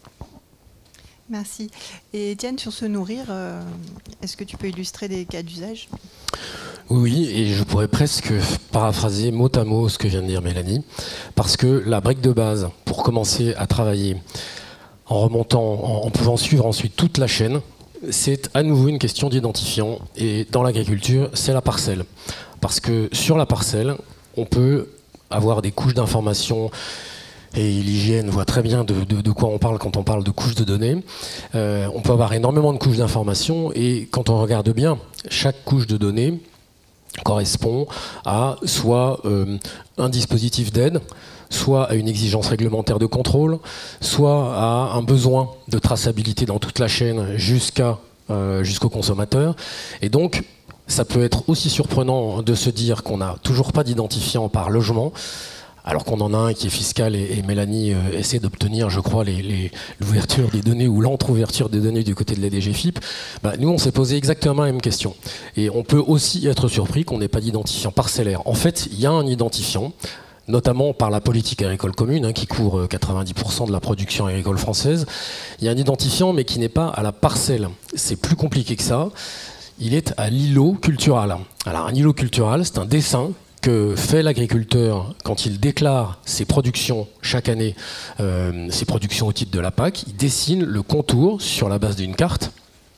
Merci. Et Étienne, sur se nourrir, est-ce que tu peux illustrer des cas d'usage ? Oui, et je pourrais presque paraphraser mot à mot ce que vient de dire Mélanie, parce que la brique de base, pour commencer à travailler, en remontant, en pouvant suivre ensuite toute la chaîne, c'est à nouveau une question d'identifiant, et dans l'agriculture, c'est la parcelle. Parce que sur la parcelle, on peut avoir des couches d'informations, et l'hygiène voit très bien de quoi on parle quand on parle de couches de données. On peut avoir énormément de couches d'informations, et quand on regarde bien, chaque couche de données correspond à soit un dispositif d'aide, soit à une exigence réglementaire de contrôle, soit à un besoin de traçabilité dans toute la chaîne jusqu'au consommateur. Et donc, ça peut être aussi surprenant de se dire qu'on n'a toujours pas d'identifiant par logement, alors qu'on en a un qui est fiscal, et Mélanie essaie d'obtenir, je crois, l'ouverture des données ou l'entre-ouverture des données du côté de la DGFiP. Nous, on s'est posé exactement la même question. Et on peut aussi être surpris qu'on n'ait pas d'identifiant parcellaire. En fait, il y a un identifiant, notamment par la politique agricole commune, qui couvre 90% de la production agricole française. Il y a un identifiant, mais qui n'est pas à la parcelle. C'est plus compliqué que ça. Il est à l'îlot cultural. Alors, un îlot cultural, c'est un dessin que fait l'agriculteur quand il déclare ses productions chaque année, ses productions au titre de la PAC. Il dessine le contour sur la base d'une carte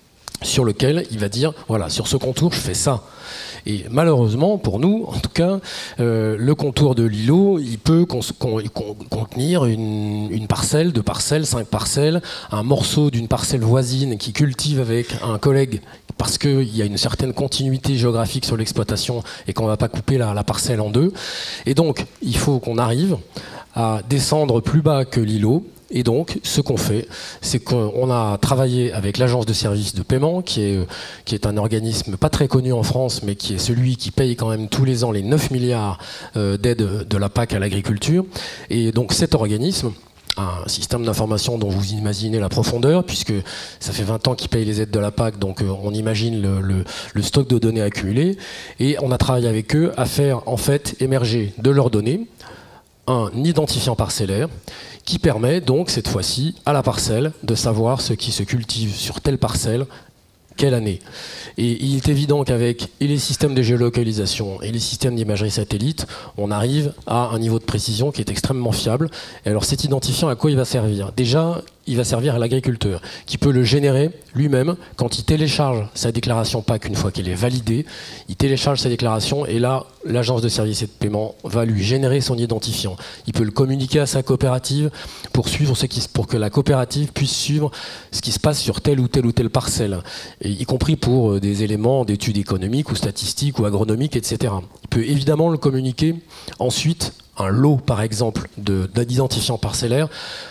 sur lequel il va dire, voilà, sur ce contour, je fais ça. Et malheureusement, pour nous, en tout cas, le contour de l'îlot, il peut contenir une parcelle, 2 parcelles, 5 parcelles, un morceau d'une parcelle voisine qui cultive avec un collègue parce qu'il y a une certaine continuité géographique sur l'exploitation et qu'on ne va pas couper la parcelle en 2. Et donc, il faut qu'on arrive à descendre plus bas que l'îlot. Et donc, ce qu'on fait, c'est qu'on a travaillé avec l'agence de services de paiement, qui est un organisme pas très connu en France, mais qui est celui qui paye quand même tous les ans les 9 milliards d'aides de la PAC à l'agriculture. Et donc, cet organisme, un système d'information dont vous imaginez la profondeur, puisque ça fait 20 ans qu'ils payent les aides de la PAC, donc on imagine le stock de données accumulées. Et on a travaillé avec eux à faire, en fait, émerger de leurs données un identifiant parcellaire qui permet donc cette fois-ci à la parcelle de savoir ce qui se cultive sur telle parcelle, quelle année. Et il est évident qu'avec les systèmes de géolocalisation et les systèmes d'imagerie satellite, on arrive à un niveau de précision qui est extrêmement fiable. Et alors cet identifiant, à quoi il va servir? Déjà, il va servir à l'agriculteur, qui peut le générer lui-même quand il télécharge sa déclaration PAC une fois qu'elle est validée. Il télécharge sa déclaration et là, l'agence de services et de paiement va lui générer son identifiant. Il peut le communiquer à sa coopérative pour que la coopérative puisse suivre ce qui se passe sur telle ou telle parcelle, et y compris pour des éléments d'études économiques ou statistiques ou agronomiques, etc. Il peut évidemment le communiquer ensuite, un lot par exemple d'identifiants parcellaires,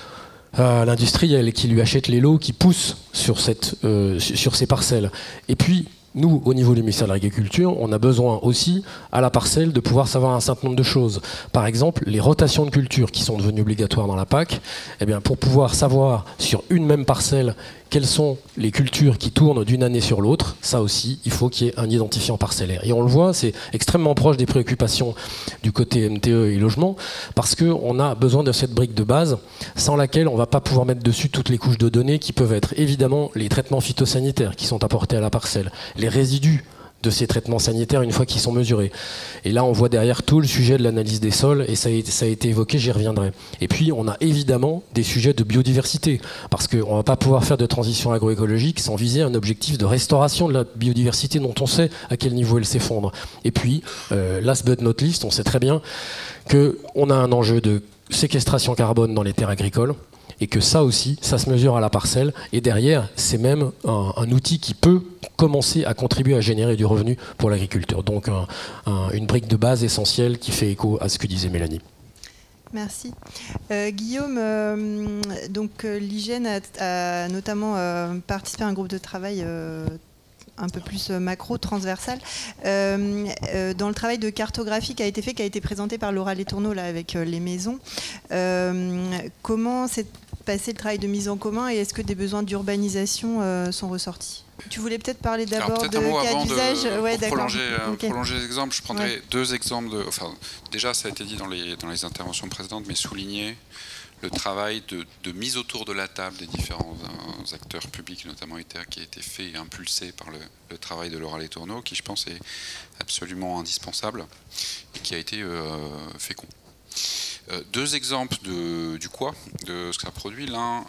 à l'industriel qui lui achète les lots qui poussent sur ces parcelles. Et puis, nous, au niveau du ministère de l'Agriculture, on a besoin aussi, à la parcelle, de pouvoir savoir un certain nombre de choses. Par exemple, les rotations de culture qui sont devenues obligatoires dans la PAC, eh bien, pour pouvoir savoir sur une même parcelle quelles sont les cultures qui tournent d'une année sur l'autre, ça aussi, il faut qu'il y ait un identifiant parcellaire. Et on le voit, c'est extrêmement proche des préoccupations du côté MTE et logement, parce qu'on a besoin de cette brique de base, sans laquelle on ne va pas pouvoir mettre dessus toutes les couches de données qui peuvent être évidemment les traitements phytosanitaires qui sont apportés à la parcelle, les résidus de ces traitements sanitaires une fois qu'ils sont mesurés. Et là, on voit derrière tout le sujet de l'analyse des sols, et ça a été évoqué, j'y reviendrai. Et puis, on a évidemment des sujets de biodiversité, parce qu'on ne va pas pouvoir faire de transition agroécologique sans viser un objectif de restauration de la biodiversité dont on sait à quel niveau elle s'effondre. Et puis, last but not least, on sait très bien qu'on a un enjeu de séquestration carbone dans les terres agricoles, et que ça aussi, ça se mesure à la parcelle. Et derrière, c'est même un outil qui peut commencer à contribuer à générer du revenu pour l'agriculteur. Donc une brique de base essentielle qui fait écho à ce que disait Mélanie. Merci. Guillaume, donc l'IGN a notamment participé à un groupe de travail un peu plus macro, transversal, dans le travail de cartographie qui a été fait, qui a été présenté par Laura Letourneau là, avec les maisons. Comment s'est passé le travail de mise en commun et est-ce que des besoins d'urbanisation sont ressortis? Tu voulais peut-être parler d'abord de cas d'usage. Pour prolonger les exemples, je prendrai deux exemples. Déjà, ça a été dit dans les interventions précédentes, mais souligner le travail de mise autour de la table des différents acteurs publics, notamment Ether, qui a été fait et impulsé par le travail de Laura Letourneau, qui je pense est absolument indispensable et qui a été fécond. Deux exemples de ce que ça produit. L'un,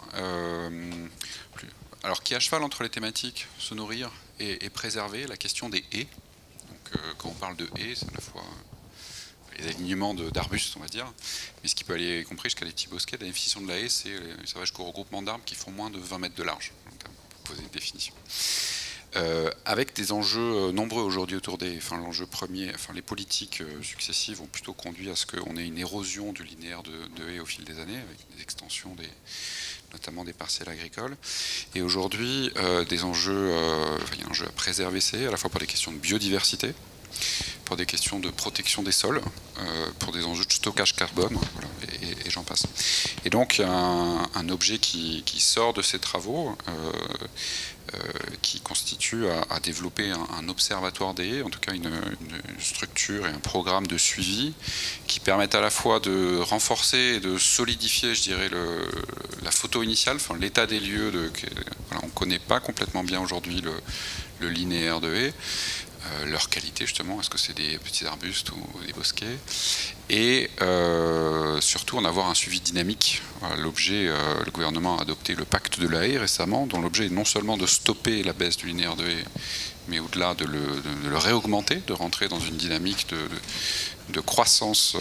alors qui est à cheval entre les thématiques se nourrir et préserver, la question des haies. Donc, quand on parle de haies, c'est à la fois les alignements d'arbustes, on va dire, mais ce qui peut aller, y compris jusqu'à les petits bosquets. La définition de la haie, ça va jusqu'au regroupement d'arbres qui font moins de 20 mètres de large, pour poser une définition. Avec des enjeux nombreux aujourd'hui autour l'enjeu premier, les politiques successives ont plutôt conduit à ce qu'on ait une érosion du linéaire de haies au fil des années, avec des extensions notamment des parcelles agricoles. Et aujourd'hui, des enjeux, il y a un enjeu à préserver ces haies, à la fois pour des questions de biodiversité, pour des questions de protection des sols, pour des enjeux de stockage carbone, voilà, et j'en passe. Et donc, un objet qui sort de ces travaux, qui constitue à développer un observatoire des haies, en tout cas une structure et un programme de suivi qui permettent à la fois de renforcer et de solidifier, je dirais, la photo initiale, l'état des lieux. On ne connaît pas complètement bien aujourd'hui le linéaire de haies. leur qualité justement, est-ce que c'est des petits arbustes ou des bosquets, et surtout en avoir un suivi dynamique. Voilà, le gouvernement a adopté le pacte de la haie récemment, dont l'objet est non seulement de stopper la baisse du linéaire de haie, mais au-delà de le réaugmenter, de rentrer dans une dynamique de croissance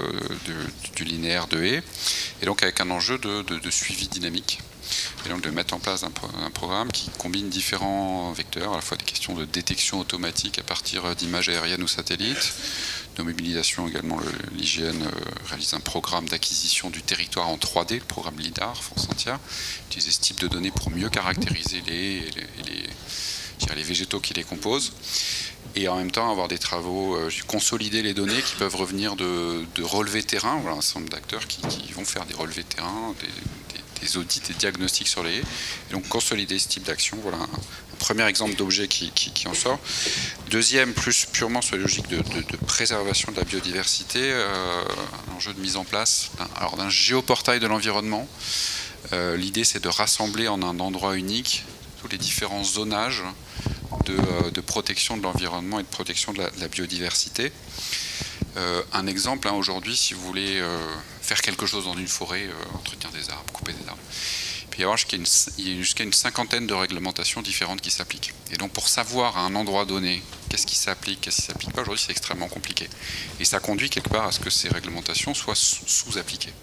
du linéaire de haie, et donc avec un enjeu de suivi dynamique. Et donc de mettre en place un programme qui combine différents vecteurs, à la fois des questions de détection automatique à partir d'images aériennes ou satellites, de mobilisation également. L'IGN réalise un programme d'acquisition du territoire en 3D, le programme LIDAR, France entière, utiliser ce type de données pour mieux caractériser les végétaux qui les composent, et en même temps avoir des travaux, consolider les données qui peuvent revenir de relevés terrain. Voilà, un certain nombre d'acteurs qui vont faire des relevés terrain, des audits et diagnostics sur les haies, et donc consolider ce type d'action. Voilà un premier exemple d'objet qui en sort. Deuxième, plus purement sur les logiques de préservation de la biodiversité, un enjeu de mise en place d'un géoportail de l'environnement. L'idée, c'est de rassembler en un endroit unique tous les différents zonages de protection de l'environnement et de protection de la biodiversité. Un exemple, aujourd'hui, si vous voulez faire quelque chose dans une forêt, entretenir des arbres, couper des arbres, il peut y avoir jusqu'à une cinquantaine de réglementations différentes qui s'appliquent. Et donc pour savoir à un endroit donné qu'est-ce qui s'applique, qu'est-ce qui ne s'applique pas, aujourd'hui c'est extrêmement compliqué. Et ça conduit quelque part à ce que ces réglementations soient sous-appliquées.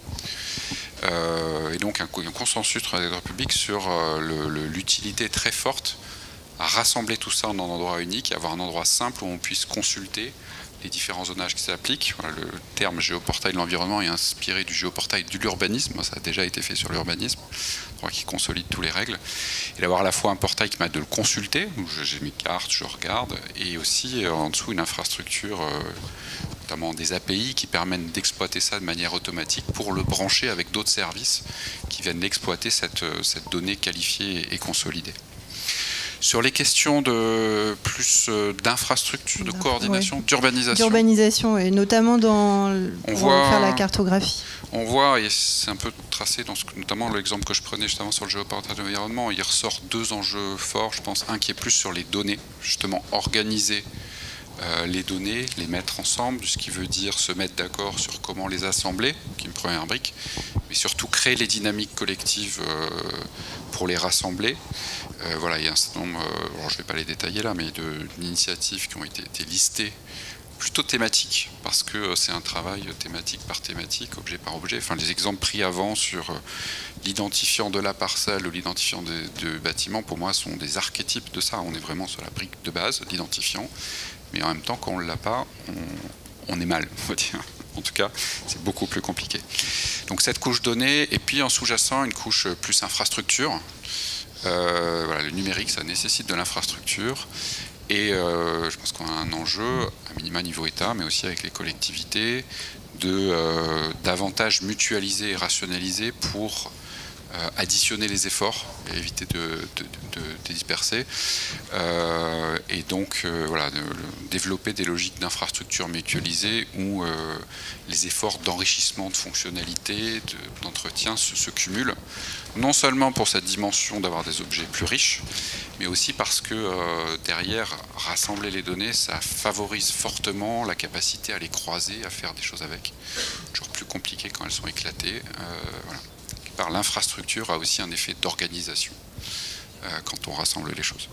Et donc un consensus entre les acteurs publics sur l'utilité très forte à rassembler tout ça en un endroit unique et avoir un endroit simple où on puisse consulter les différents zonages qui s'appliquent. Voilà, le terme géoportail de l'environnement est inspiré du géoportail de l'urbanisme. Ça a déjà été fait sur l'urbanisme, qui consolide toutes les règles. Et d'avoir à la fois un portail qui m'a de le consulter, où j'ai mes cartes, je regarde, et aussi en dessous une infrastructure, notamment des API, qui permettent d'exploiter ça de manière automatique pour le brancher avec d'autres services qui viennent exploiter cette donnée qualifiée et consolidée. Sur les questions d'infrastructure, de coordination, d'urbanisation. D'urbanisation, et notamment pour faire la cartographie. On voit, et c'est un peu tracé, notamment l'exemple que je prenais justement sur le géoportail de l'environnement, il ressort deux enjeux forts, je pense. Un qui est plus sur les données, justement organiser les données, les mettre ensemble, ce qui veut dire se mettre d'accord sur comment les assembler, qui est une première brique, mais surtout créer les dynamiques collectives pour les rassembler. Voilà, il y a un certain nombre, je ne vais pas les détailler là, mais d'initiatives qui ont été listées, plutôt thématiques, parce que c'est un travail thématique par thématique, objet par objet. Enfin, les exemples pris avant sur l'identifiant de la parcelle ou l'identifiant de bâtiment, pour moi, sont des archétypes de ça. On est vraiment sur la brique de base, l'identifiant, mais en même temps, quand on ne l'a pas, on est mal, on va dire. En tout cas, c'est beaucoup plus compliqué. Donc cette couche données, et puis en sous-jacent, une couche plus infrastructure. Voilà, le numérique, ça nécessite de l'infrastructure. Et je pense qu'on a un enjeu, à minima niveau État, mais aussi avec les collectivités, davantage mutualiser et rationaliser pour additionner les efforts et éviter de disperser. Et donc, voilà, développer des logiques d'infrastructure mutualisées où les efforts d'enrichissement, de fonctionnalité, d'entretien se cumulent. Non seulement pour cette dimension d'avoir des objets plus riches, mais aussi parce que derrière, rassembler les données, ça favorise fortement la capacité à les croiser, à faire des choses avec. Toujours plus compliqué quand elles sont éclatées. Voilà. Par l'infrastructure a aussi un effet d'organisation quand on rassemble les choses.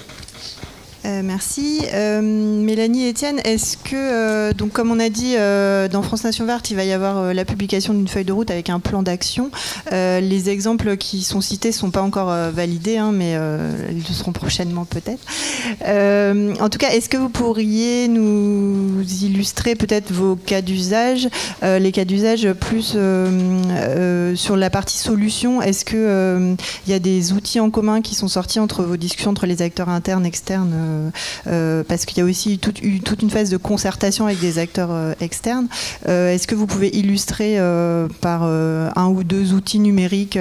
Merci. Mélanie, Étienne, est-ce que, donc comme on a dit, dans France Nation Verte, il va y avoir la publication d'une feuille de route avec un plan d'action. Les exemples qui sont cités ne sont pas encore validés, hein, mais ils le seront prochainement peut-être. En tout cas, est-ce que vous pourriez nous illustrer peut-être vos cas d'usage, les cas d'usage plus sur la partie solution? Est-ce qu'il y a des outils en commun qui sont sortis entre vos discussions entre les acteurs internes, externes, parce qu'il y a aussi toute une phase de concertation avec des acteurs externes. Est-ce que vous pouvez illustrer par un ou deux outils numériques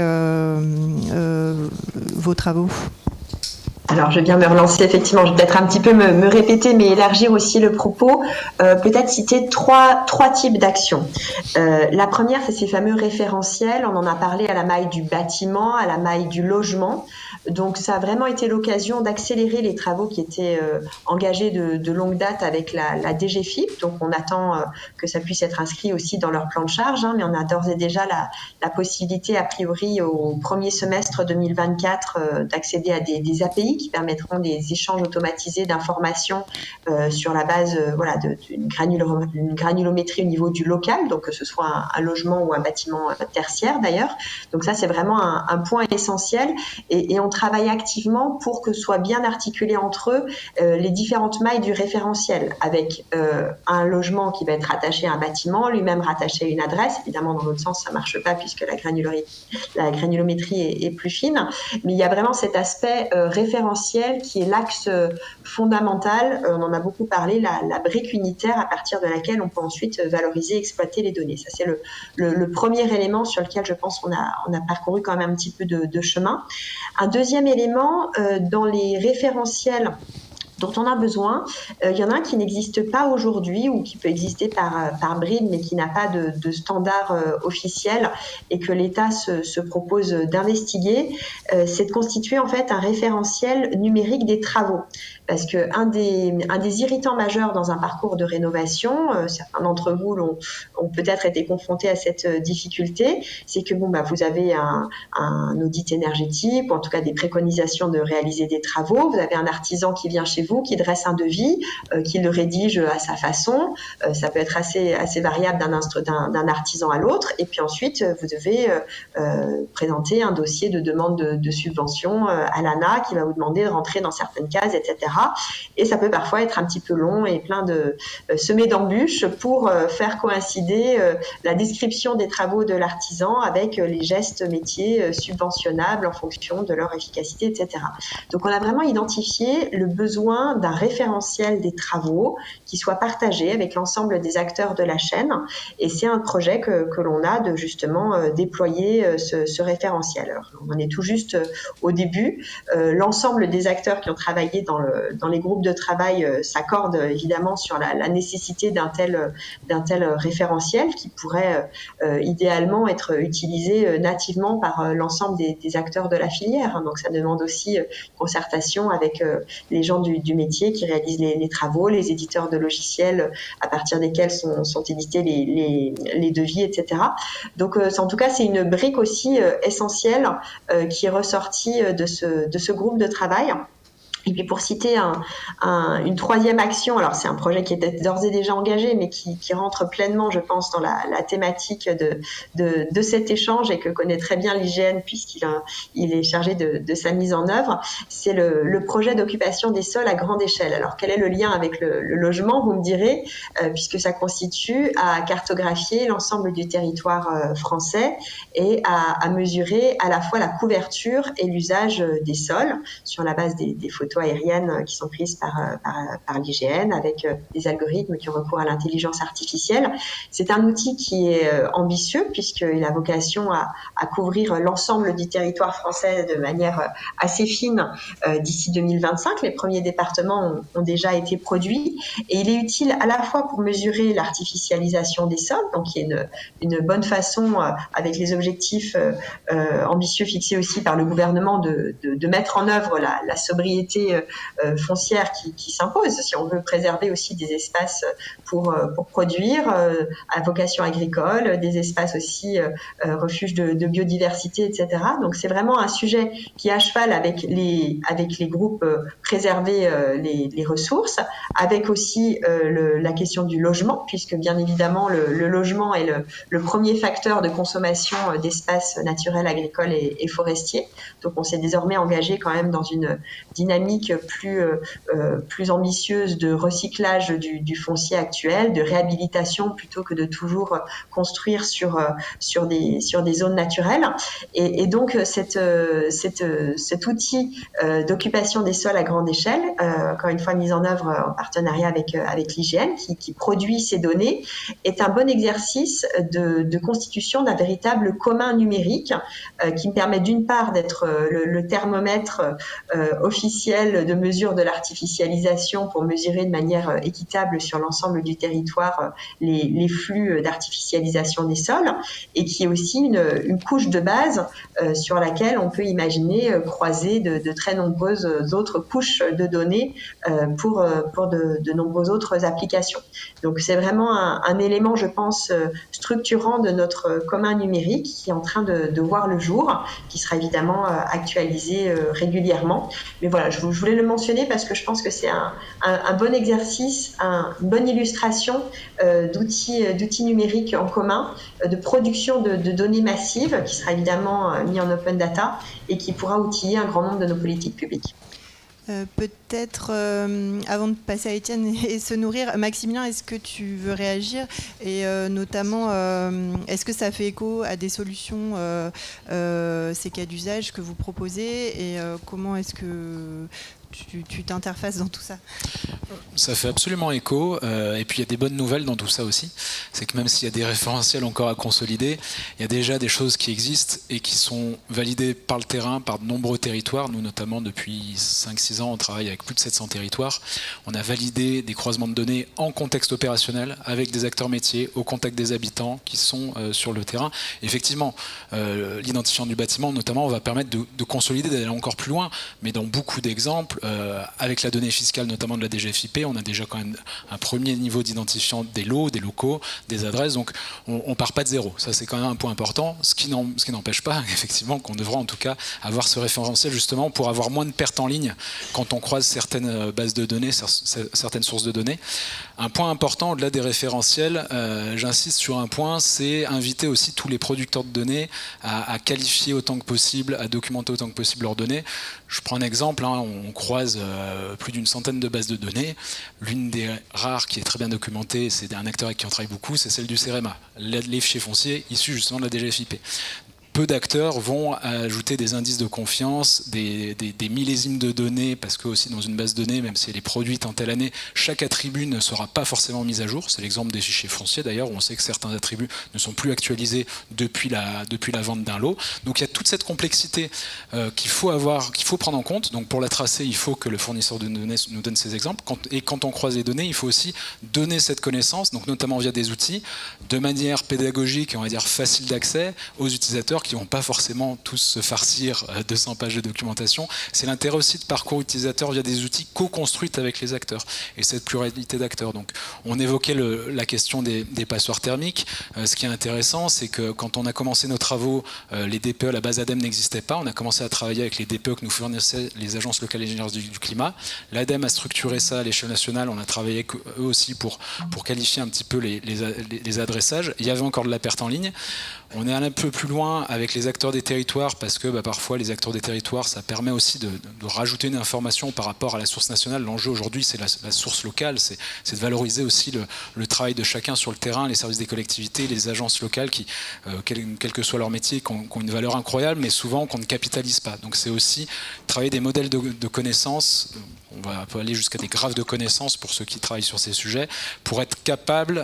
vos travaux ? Alors, je viens me relancer, effectivement, je vais peut-être un petit peu me répéter, mais élargir aussi le propos. Peut-être citer trois types d'actions. La première, c'est ces fameux référentiels. On en a parlé à la maille du bâtiment, à la maille du logement. Donc ça a vraiment été l'occasion d'accélérer les travaux qui étaient engagés de longue date avec la DGFiP. Donc on attend que ça puisse être inscrit aussi dans leur plan de charge, mais on a d'ores et déjà la possibilité a priori au premier semestre 2024 d'accéder à des API qui permettront des échanges automatisés d'informations sur la base d'une granulométrie au niveau du local, donc que ce soit un logement ou un bâtiment tertiaire d'ailleurs. Donc ça c'est vraiment un point essentiel et on travaille activement pour que soient bien articulés entre eux les différentes mailles du référentiel, avec un logement qui va être rattaché à un bâtiment, lui-même rattaché à une adresse. Évidemment, dans l'autre sens, ça ne marche pas puisque la granulométrie est plus fine. Mais il y a vraiment cet aspect référentiel qui est l'axe fondamental. On en a beaucoup parlé, la brique unitaire à partir de laquelle on peut ensuite valoriser et exploiter les données. Ça, c'est le premier élément sur lequel je pense qu'on a parcouru quand même un petit peu de chemin. Un deuxième élément, dans les référentiels dont on a besoin, il y en a un qui n'existe pas aujourd'hui ou qui peut exister par bride mais qui n'a pas de standard officiel et que l'État se propose d'investiguer, c'est de constituer en fait un référentiel numérique des travaux. Parce qu'un des irritants majeurs dans un parcours de rénovation, certains d'entre vous ont peut-être été confrontés à cette difficulté, c'est que vous avez un audit énergétique, ou en tout cas des préconisations de réaliser des travaux, vous avez un artisan qui vient chez vous, qui dresse un devis, qui le rédige à sa façon, ça peut être assez variable d'un artisan à l'autre, et puis ensuite vous devez présenter un dossier de demande de subvention à l'ANA qui va vous demander de rentrer dans certaines cases, etc. Et ça peut parfois être un petit peu long et plein de semé d'embûches pour faire coïncider la description des travaux de l'artisan avec les gestes métiers subventionnables en fonction de leur efficacité, etc. Donc on a vraiment identifié le besoin d'un référentiel des travaux qui soit partagé avec l'ensemble des acteurs de la chaîne, et c'est un projet que l'on a de justement déployer ce référentiel. Alors, on en est tout juste au début. L'ensemble des acteurs qui ont travaillé dans les groupes de travail s'accordent évidemment sur la nécessité d'un tel référentiel qui pourrait idéalement être utilisé nativement par l'ensemble des acteurs de la filière. Donc ça demande aussi concertation avec les gens du métier qui réalisent les travaux, les éditeurs de logiciels à partir desquels sont édités les devis, etc. Donc en tout cas c'est une brique aussi essentielle qui est ressortie de ce groupe de travail. Et puis pour citer une troisième action, alors c'est un projet qui est d'ores et déjà engagé, mais qui rentre pleinement, je pense, dans la thématique de cet échange et que connaît très bien l'IGN puisqu'il est chargé de sa mise en œuvre, c'est le projet d'occupation des sols à grande échelle. Alors quel est le lien avec le logement, vous me direz, puisque ça constitue à cartographier l'ensemble du territoire français et à mesurer à la fois la couverture et l'usage des sols sur la base des photos aériennes qui sont prises par l'IGN avec des algorithmes qui ont recours à l'intelligence artificielle. C'est un outil qui est ambitieux puisqu'il a vocation à couvrir l'ensemble du territoire français de manière assez fine d'ici 2025. Les premiers départements ont déjà été produits et il est utile à la fois pour mesurer l'artificialisation des sols, donc qui est une bonne façon avec les objectifs ambitieux fixés aussi par le gouvernement de mettre en œuvre la sobriété foncière qui s'impose, si on veut préserver aussi des espaces pour produire à vocation agricole, des espaces aussi refuges de biodiversité, etc. Donc c'est vraiment un sujet qui est à cheval avec les groupes préserver les ressources, avec aussi la question du logement, puisque bien évidemment le logement est le premier facteur de consommation d'espaces naturels, agricoles et forestiers. Donc on s'est désormais engagé quand même dans une dynamique plus ambitieuse de recyclage du foncier actuel, de réhabilitation plutôt que de toujours construire sur des zones naturelles. Et donc cet outil d'occupation des sols à grande échelle, encore une fois mis en œuvre en partenariat avec l'IGN qui produit ces données, est un bon exercice de constitution d'un véritable commun numérique qui me permet d'une part d'être le thermomètre officiel modèle de mesure de l'artificialisation pour mesurer de manière équitable sur l'ensemble du territoire les flux d'artificialisation des sols, et qui est aussi une couche de base sur laquelle on peut imaginer croiser de très nombreuses autres couches de données pour de nombreuses autres applications. Donc c'est vraiment un élément, je pense, structurant de notre commun numérique qui est en train de voir le jour, qui sera évidemment actualisé régulièrement. Mais voilà, je voulais le mentionner parce que je pense que c'est un bon exercice, une bonne illustration d'outils numériques en commun, de production de données massives qui sera évidemment mis en open data et qui pourra outiller un grand nombre de nos politiques publiques. Peut-être, avant de passer à Étienne et se nourrir, Maximilien, est-ce que tu veux réagir? Et notamment, est-ce que ça fait écho à des solutions, ces cas d'usage que vous proposez, et comment est-ce que tu t'interfaces dans tout ça? Ça fait absolument écho, et puis il y a des bonnes nouvelles dans tout ça aussi. C'est que même s'il y a des référentiels encore à consolider, il y a déjà des choses qui existent et qui sont validées par le terrain, par de nombreux territoires. Nous notamment, depuis 5-6 ans, on travaille avec plus de 700 territoires. On a validé des croisements de données en contexte opérationnel avec des acteurs métiers, au contact des habitants qui sont sur le terrain. Effectivement, l'identifiant du bâtiment, notamment, va permettre de consolider, d'aller encore plus loin, mais dans beaucoup d'exemples, avec la donnée fiscale, notamment de la DGFiP, on a déjà quand même un premier niveau d'identifiant des lots, des locaux, des adresses, donc on ne part pas de zéro. Ça, c'est quand même un point important, ce qui n'empêche pas, effectivement, qu'on devra en tout cas avoir ce référentiel justement pour avoir moins de pertes en ligne quand on croise certaines bases de données, certaines sources de données. Un point important, au-delà des référentiels, j'insiste sur un point, c'est inviter aussi tous les producteurs de données à qualifier autant que possible, à documenter autant que possible leurs données. Je prends un exemple, on croise plus d'une centaine de bases de données. L'une des rares qui est très bien documentée, c'est un acteur avec qui on travaille beaucoup, c'est celle du CEREMA, les fichiers fonciers issus justement de la DGFiP. Peu d'acteurs vont ajouter des indices de confiance, des millésimes de données, parce que aussi dans une base de données, même si elle est produite en telle année, chaque attribut ne sera pas forcément mis à jour. C'est l'exemple des fichiers fonciers d'ailleurs, où on sait que certains attributs ne sont plus actualisés depuis la vente d'un lot. Donc il y a toute cette complexité qu'il faut prendre en compte. Donc pour la tracer, il faut que le fournisseur de données nous donne ces exemples. Et quand on croise les données, il faut aussi donner cette connaissance, donc notamment via des outils, de manière pédagogique et on va dire facile d'accès aux utilisateurs qui ne vont pas forcément tous se farcir 200 pages de documentation. C'est l'intérêt aussi de parcours utilisateur via des outils co-construits avec les acteurs et cette pluralité d'acteurs. Donc, on évoquait la question des passoires thermiques. Ce qui est intéressant, c'est que quand on a commencé nos travaux, les DPE, la base ADEME n'existait pas. On a commencé à travailler avec les DPE que nous fournissaient les agences locales d'ingénierie du climat. L'ADEME a structuré ça à l'échelle nationale. On a travaillé avec eux aussi pour qualifier un petit peu les adressages. Il y avait encore de la perte en ligne. On est un peu plus loin avec les acteurs des territoires parce que parfois les acteurs des territoires, ça permet aussi de rajouter une information par rapport à la source nationale. L'enjeu aujourd'hui, c'est la source locale, c'est de valoriser aussi le travail de chacun sur le terrain, les services des collectivités, les agences locales qui, quel que soit leur métier, qui ont une valeur incroyable, mais souvent qu'on ne capitalise pas. Donc c'est aussi travailler des modèles de connaissances. On va aller jusqu'à des graphes de connaissances pour ceux qui travaillent sur ces sujets, pour être capable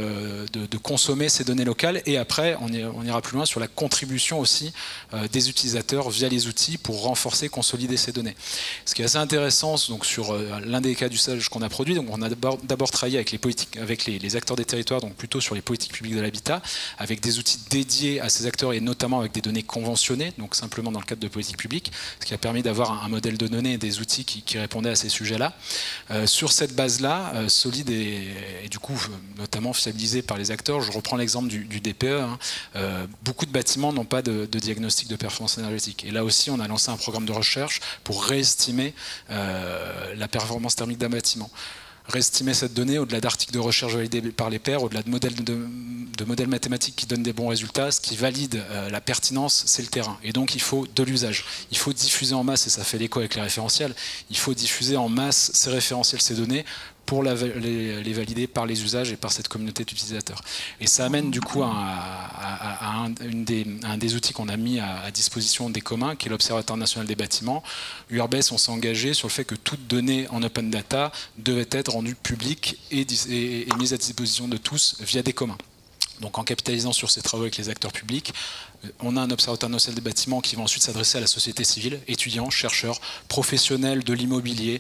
de consommer ces données locales. Et après, on ira plus loin sur la contribution aussi des utilisateurs via les outils pour renforcer, consolider ces données. Ce qui est assez intéressant, donc sur l'un des cas d'usage qu'on a produit, donc on a d'abord travaillé avec les acteurs des territoires, donc plutôt sur les politiques publiques de l'habitat, avec des outils dédiés à ces acteurs et notamment avec des données conventionnées, donc simplement dans le cadre de politiques publiques, ce qui a permis d'avoir un modèle de données et des outils qui répondaient à ces sujets-là. Sur cette base-là, solide et du coup notamment fiabilisé par les acteurs, je reprends l'exemple du DPE, beaucoup de bâtiments n'ont pas de diagnostic de performance énergétique. Et là aussi, on a lancé un programme de recherche pour réestimer la performance thermique d'un bâtiment. Réestimer cette donnée au-delà d'articles de recherche validés par les pairs, au-delà de modèles mathématiques qui donnent des bons résultats, ce qui valide la pertinence, c'est le terrain. Et donc, il faut de l'usage. Il faut diffuser en masse, et ça fait l'écho avec les référentiels, il faut diffuser en masse ces référentiels, ces données, pour les valider par les usages et par cette communauté d'utilisateurs. Et ça amène du coup à un des outils qu'on a mis à disposition des communs, qui est l'Observatoire national des bâtiments. URBS, on s'est engagé sur le fait que toute donnée en open data devait être rendue publique et mise à disposition de tous via des communs. Donc en capitalisant sur ces travaux avec les acteurs publics, on a un observatoire national des bâtiments qui va ensuite s'adresser à la société civile, étudiants, chercheurs, professionnels de l'immobilier,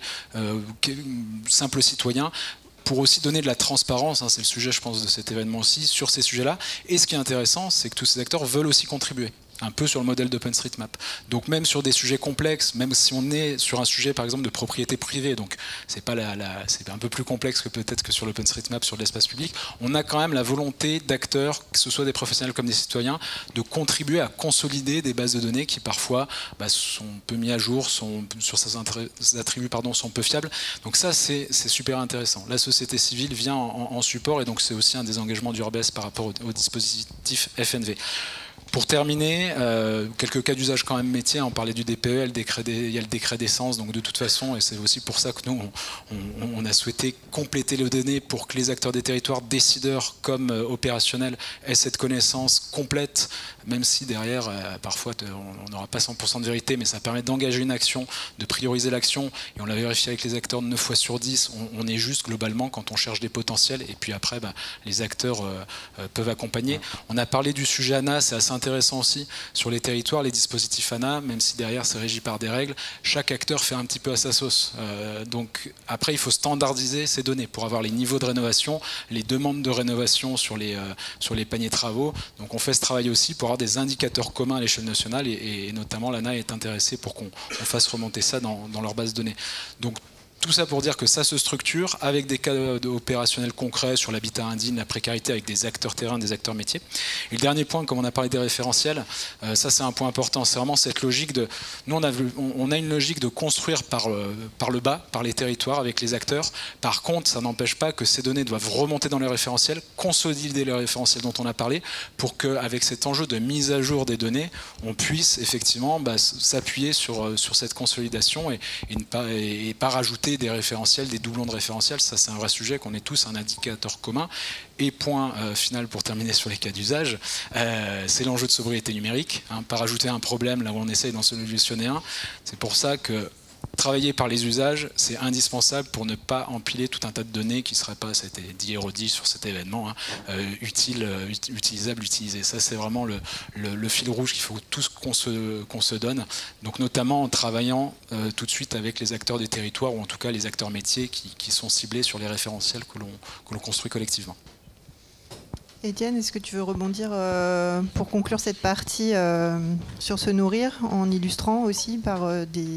simples citoyens, pour aussi donner de la transparence, c'est le sujet je pense de cet événement aussi, sur ces sujets-là. Et ce qui est intéressant, c'est que tous ces acteurs veulent aussi contribuer, un peu sur le modèle d'OpenStreetMap. Donc même sur des sujets complexes, même si on est sur un sujet par exemple de propriété privée, donc c'est pas c'est un peu plus complexe que peut-être que sur l'OpenStreetMap, sur l'espace public, on a quand même la volonté d'acteurs, que ce soit des professionnels comme des citoyens, de contribuer à consolider des bases de données qui parfois sont peu mis à jour, sont sur ces attributs sont peu fiables. Donc ça c'est super intéressant. La société civile vient en support et donc c'est aussi un des engagements d'Urbes par rapport au dispositif FNV. Pour terminer, quelques cas d'usage quand même métier. On parlait du DPE, il y a le décret d'essence. Donc de toute façon, et c'est aussi pour ça que nous, on a souhaité compléter les données pour que les acteurs des territoires, décideurs comme opérationnels, aient cette connaissance complète, même si derrière, parfois, on n'aura pas 100% de vérité, mais ça permet d'engager une action, de prioriser l'action. Et on l'a vérifié avec les acteurs 9 fois sur 10. On est juste globalement quand on cherche des potentiels. Et puis après, les acteurs peuvent accompagner. On a parlé du sujet ANA, c'est assez intéressant aussi sur les territoires, les dispositifs ANA, même si derrière c'est régi par des règles, chaque acteur fait un petit peu à sa sauce. Donc après il faut standardiser ces données pour avoir les niveaux de rénovation, les demandes de rénovation sur les paniers de travaux. Donc on fait ce travail aussi pour avoir des indicateurs communs à l'échelle nationale et notamment l'ANA est intéressée pour qu'on fasse remonter ça dans leur base de données. Donc tout ça pour dire que ça se structure avec des cas opérationnels concrets sur l'habitat indigne, la précarité, avec des acteurs terrain, des acteurs métiers. Et le dernier point, comme on a parlé des référentiels, ça c'est un point important, c'est vraiment cette logique de... Nous on a une logique de construire par le bas, par les territoires, avec les acteurs. Par contre, ça n'empêche pas que ces données doivent remonter dans les référentiels, consolider les référentiels dont on a parlé, pour qu'avec cet enjeu de mise à jour des données, on puisse effectivement s'appuyer sur cette consolidation et pas rajouter des référentiels, des doublons de référentiels. Ça c'est un vrai sujet, qu'on ait tous un indicateur commun. Et point final pour terminer sur les cas d'usage, c'est l'enjeu de sobriété numérique, pas rajouter un problème là où on essaye d'en solutionner un. C'est pour ça que travailler par les usages, c'est indispensable pour ne pas empiler tout un tas de données qui ne seraient pas, ça a été dit et redit sur cet événement, utilisables, utilisées. Ça, c'est vraiment le fil rouge qu'il faut tous qu'on se donne. Donc, notamment en travaillant tout de suite avec les acteurs des territoires, ou en tout cas les acteurs métiers qui sont ciblés sur les référentiels que l'on construit collectivement. Étienne, est-ce que tu veux rebondir pour conclure cette partie sur se nourrir, en illustrant aussi par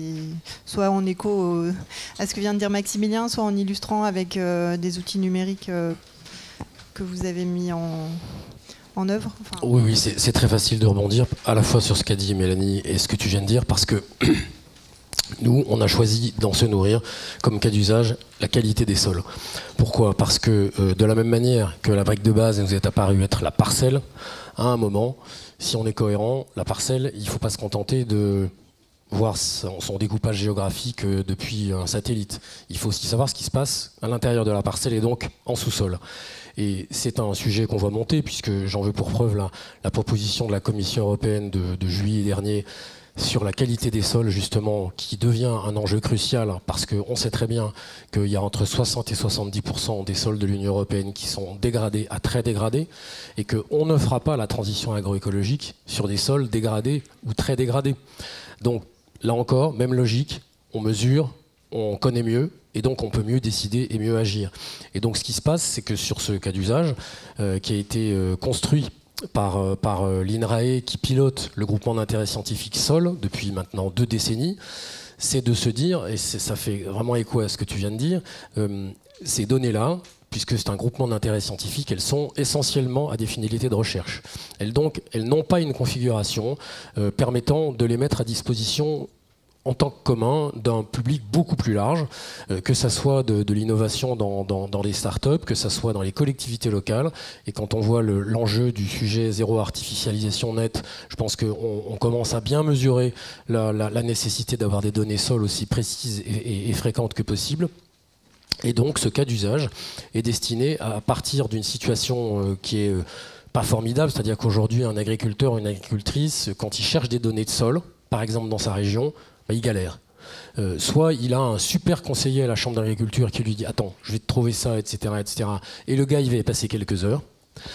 soit en écho à ce que vient de dire Maximilien, soit en illustrant avec des outils numériques que vous avez mis en œuvre? Oui, c'est très facile de rebondir à la fois sur ce qu'a dit Mélanie et ce que tu viens de dire, parce que nous, on a choisi dans se nourrir comme cas d'usage la qualité des sols. Pourquoi? Parce que de la même manière que la brique de base nous est apparue être la parcelle, à un moment, si on est cohérent, la parcelle, il ne faut pas se contenter de voir son découpage géographique depuis un satellite. Il faut aussi savoir ce qui se passe à l'intérieur de la parcelle et donc en sous-sol. Et c'est un sujet qu'on voit monter, puisque j'en veux pour preuve la proposition de la Commission européenne de juillet dernier sur la qualité des sols, justement, qui devient un enjeu crucial, parce qu'on sait très bien qu'il y a entre 60 et 70% des sols de l'Union européenne qui sont dégradés à très dégradés, et qu'on ne fera pas la transition agroécologique sur des sols dégradés ou très dégradés. Donc, là encore, même logique, on mesure, on connaît mieux, et donc on peut mieux décider et mieux agir. Et donc ce qui se passe, c'est que sur ce cas d'usage, qui a été construit par l'INRAE, qui pilote le groupement d'intérêt scientifique SOL depuis maintenant 2 décennies, c'est de se dire, et ça fait vraiment écho à ce que tu viens de dire, ces données-là, puisque c'est un groupement d'intérêt scientifique, elles sont essentiellement à des finalités de recherche. Elles n'ont pas une configuration permettant de les mettre à disposition en tant que commun d'un public beaucoup plus large, que ça soit de l'innovation dans les startups, que ça soit dans les collectivités locales. Et quand on voit l'enjeu du sujet zéro artificialisation nette, je pense qu'on commence à bien mesurer la nécessité d'avoir des données sols aussi précises et fréquentes que possible. Et donc ce cas d'usage est destiné à partir d'une situation qui est pas formidable, c'est-à-dire qu'aujourd'hui un agriculteur ou une agricultrice, quand il cherche des données de sol, par exemple dans sa région, il galère. Soit il a un super conseiller à la chambre d'agriculture qui lui dit « Attends, je vais te trouver ça, etc. etc. » Et le gars, il va y passer quelques heures.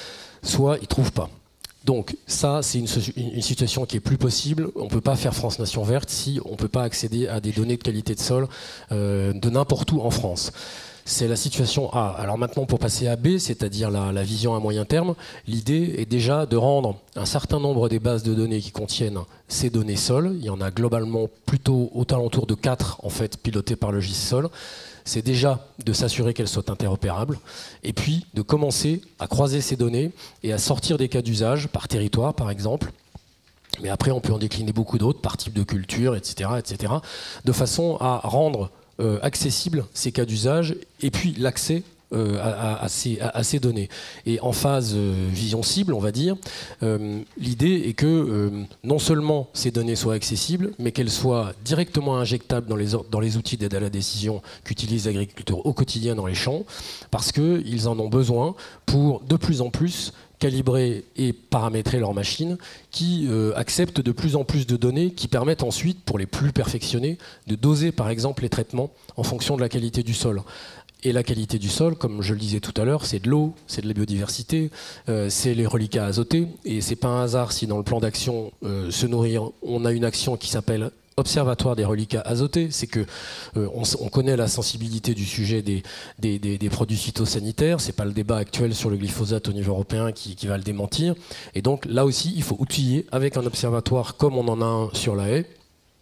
soit ils ne trouvent pas. Donc ça, c'est une situation qui est plus possible. On ne peut pas faire France Nation Verte si on ne peut pas accéder à des données de qualité de sol de n'importe où en France. C'est la situation A. Alors maintenant, pour passer à B, c'est-à-dire la vision à moyen terme, l'idée est déjà de rendre un certain nombre des bases de données qui contiennent ces données sol. Il y en a globalement plutôt aux alentours de 4, en fait, pilotées par le GIS-Sol. C'est déjà de s'assurer qu'elles soient interopérables et puis de commencer à croiser ces données et à sortir des cas d'usage par territoire, par exemple. Mais après, on peut en décliner beaucoup d'autres par type de culture, etc., de façon à rendre accessibles ces cas d'usage et puis l'accès à ces données. Et en phase vision cible, on va dire, l'idée est que non seulement ces données soient accessibles, mais qu'elles soient directement injectables dans les outils d'aide à la décision qu'utilisent les agriculteurs au quotidien dans les champs, parce qu'ils en ont besoin pour de plus en plus calibrer et paramétrer leurs machines qui acceptent de plus en plus de données qui permettent ensuite, pour les plus perfectionnés, de doser par exemple les traitements en fonction de la qualité du sol. Et la qualité du sol, comme je le disais tout à l'heure, c'est de l'eau, c'est de la biodiversité, c'est les reliquats azotés. Et c'est pas un hasard si dans le plan d'action se nourrir, on a une action qui s'appelle Observatoire des reliquats azotés. C'est que on connaît la sensibilité du sujet des produits phytosanitaires. C'est pas le débat actuel sur le glyphosate au niveau européen qui va le démentir. Et donc là aussi, il faut outiller avec un observatoire comme on en a un sur la haie.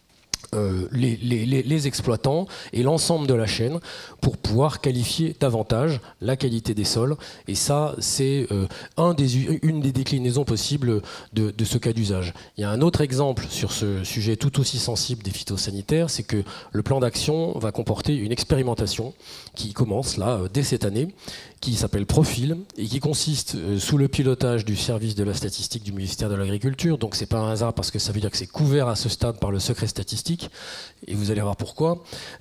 Les exploitants et l'ensemble de la chaîne pour pouvoir qualifier davantage la qualité des sols. Et ça, c'est une des déclinaisons possibles de ce cas d'usage. Il y a un autre exemple sur ce sujet tout aussi sensible des phytosanitaires, c'est que le plan d'action va comporter une expérimentation qui commence là dès cette année, qui s'appelle Profil et qui consiste sous le pilotage du service de la statistique du ministère de l'Agriculture. Donc c'est pas un hasard parce que ça veut dire que c'est couvert à ce stade par le secret statistique, et vous allez voir pourquoi,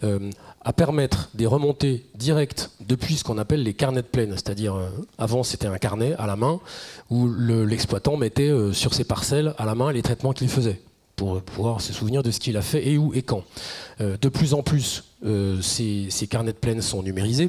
à permettre des remontées directes depuis ce qu'on appelle les carnets de plaine, c'est-à-dire avant c'était un carnet à la main où l'exploitant mettait sur ses parcelles à la main les traitements qu'il faisait pour pouvoir se souvenir de ce qu'il a fait et où et quand. De plus en plus, ces carnets de plaine sont numérisés.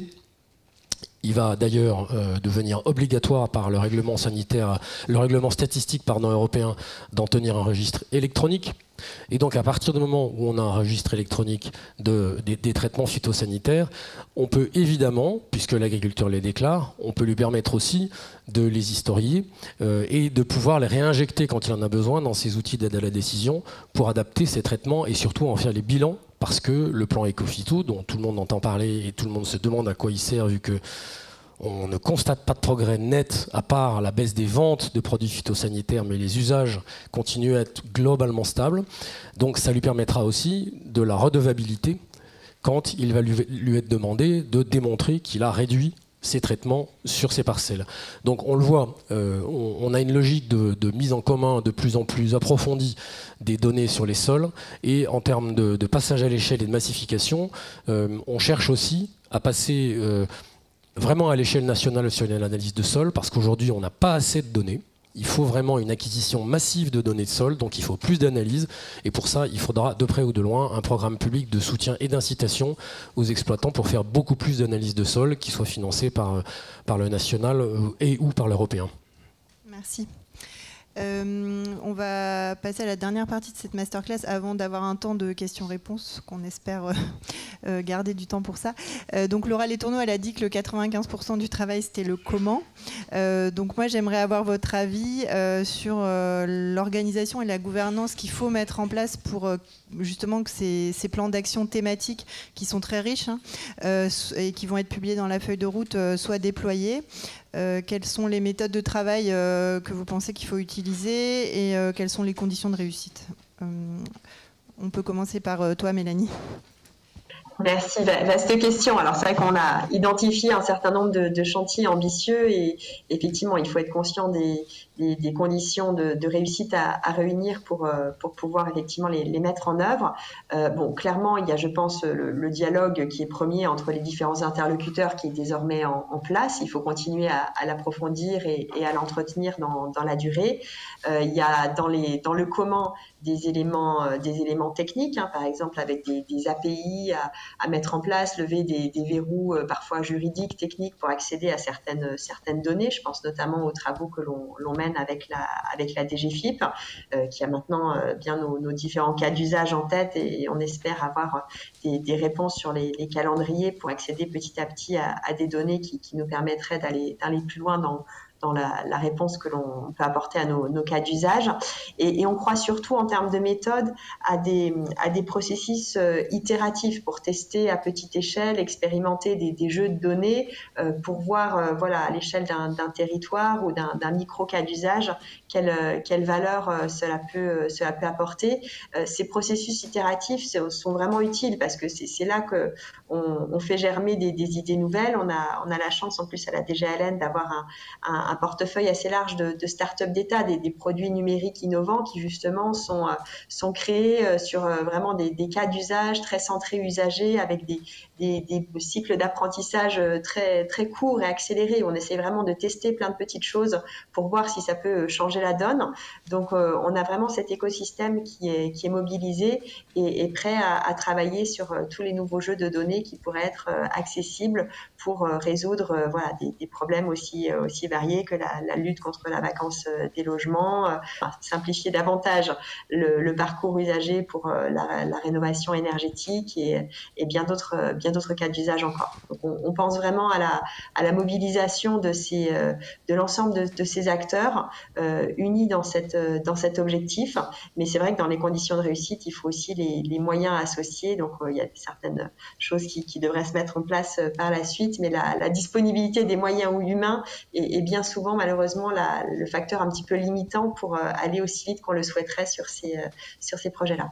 Il va d'ailleurs devenir obligatoire par le règlement statistique européen d'en tenir un registre électronique. Et donc à partir du moment où on a un registre électronique des traitements phytosanitaires, on peut évidemment, puisque l'agriculteur les déclare, on peut lui permettre aussi de les historier et de pouvoir les réinjecter quand il en a besoin dans ses outils d'aide à la décision pour adapter ces traitements et surtout en faire les bilans, parce que le plan Ecophyto, dont tout le monde entend parler et tout le monde se demande à quoi il sert vu que on ne constate pas de progrès net à part la baisse des ventes de produits phytosanitaires, mais les usages continuent à être globalement stables. Donc ça lui permettra aussi de la redevabilité quand il va lui être demandé de démontrer qu'il a réduit ses traitements sur ses parcelles. Donc on le voit, on a une logique de mise en commun de plus en plus approfondie des données sur les sols, et en termes de passage à l'échelle et de massification, on cherche aussi à passer vraiment à l'échelle nationale sur l'analyse de sol, parce qu'aujourd'hui on n'a pas assez de données. Il faut vraiment une acquisition massive de données de sol, donc il faut plus d'analyse, et pour ça il faudra de près ou de loin un programme public de soutien et d'incitation aux exploitants pour faire beaucoup plus d'analyses de sol qui soient financées par le national et ou par l'européen. Merci. On va passer à la dernière partie de cette masterclass avant d'avoir un temps de questions-réponses qu'on espère garder du temps pour ça. Donc Laura Letourneau, elle a dit que le 95% du travail c'était le comment. Donc moi j'aimerais avoir votre avis sur l'organisation et la gouvernance qu'il faut mettre en place pour justement que ces plans d'action thématiques qui sont très riches et qui vont être publiés dans la feuille de route soient déployés. Quelles sont les méthodes de travail que vous pensez qu'il faut utiliser et quelles sont les conditions de réussite? On peut commencer par toi, Mélanie. Merci, vaste question. Alors c'est vrai qu'on a identifié un certain nombre de chantiers ambitieux et effectivement il faut être conscient des conditions de réussite à réunir pour pouvoir effectivement les mettre en œuvre. Bon, clairement il y a, je pense, le dialogue qui est premier entre les différents interlocuteurs qui est désormais en place. Il faut continuer à l'approfondir et à l'entretenir dans la durée. Il y a dans le comment des éléments techniques, par exemple avec des API à mettre en place, lever des verrous parfois juridiques, techniques pour accéder à certaines données. Je pense notamment aux travaux que l'on mène avec la DGFiP, qui a maintenant bien nos différents cas d'usage en tête, et on espère avoir des réponses sur les calendriers pour accéder petit à petit à des données qui nous permettraient d'aller plus loin dans la réponse que l'on peut apporter à nos cas d'usage. Et on croit surtout en termes de méthode à des processus itératifs pour tester à petite échelle, expérimenter des jeux de données pour voir à l'échelle d'un territoire ou d'un micro cas d'usage quelle valeur cela peut apporter. Ces processus itératifs sont vraiment utiles parce que c'est là qu'on fait germer des idées nouvelles. On a la chance en plus à la DGALN d'avoir un portefeuille assez large de start-up d'État, des produits numériques innovants qui justement sont créés sur vraiment des cas d'usage très centrés usagers avec des cycles d'apprentissage très, très courts et accélérés. On essaie vraiment de tester plein de petites choses pour voir si ça peut changer la donne. Donc on a vraiment cet écosystème qui est mobilisé et prêt à travailler sur tous les nouveaux jeux de données qui pourraient être accessibles pour résoudre des problèmes aussi variés que la lutte contre la vacance des logements, simplifier davantage le parcours usager pour la rénovation énergétique et bien d'autres cas d'usage encore. Donc on pense vraiment à la mobilisation de l'ensemble de ces acteurs unis dans cet objectif. Mais c'est vrai que dans les conditions de réussite, il faut aussi les moyens associés. Donc il y a certaines choses qui devraient se mettre en place par la suite, mais la disponibilité des moyens humains est bien souvent malheureusement le facteur un petit peu limitant pour aller aussi vite qu'on le souhaiterait sur ces projets-là.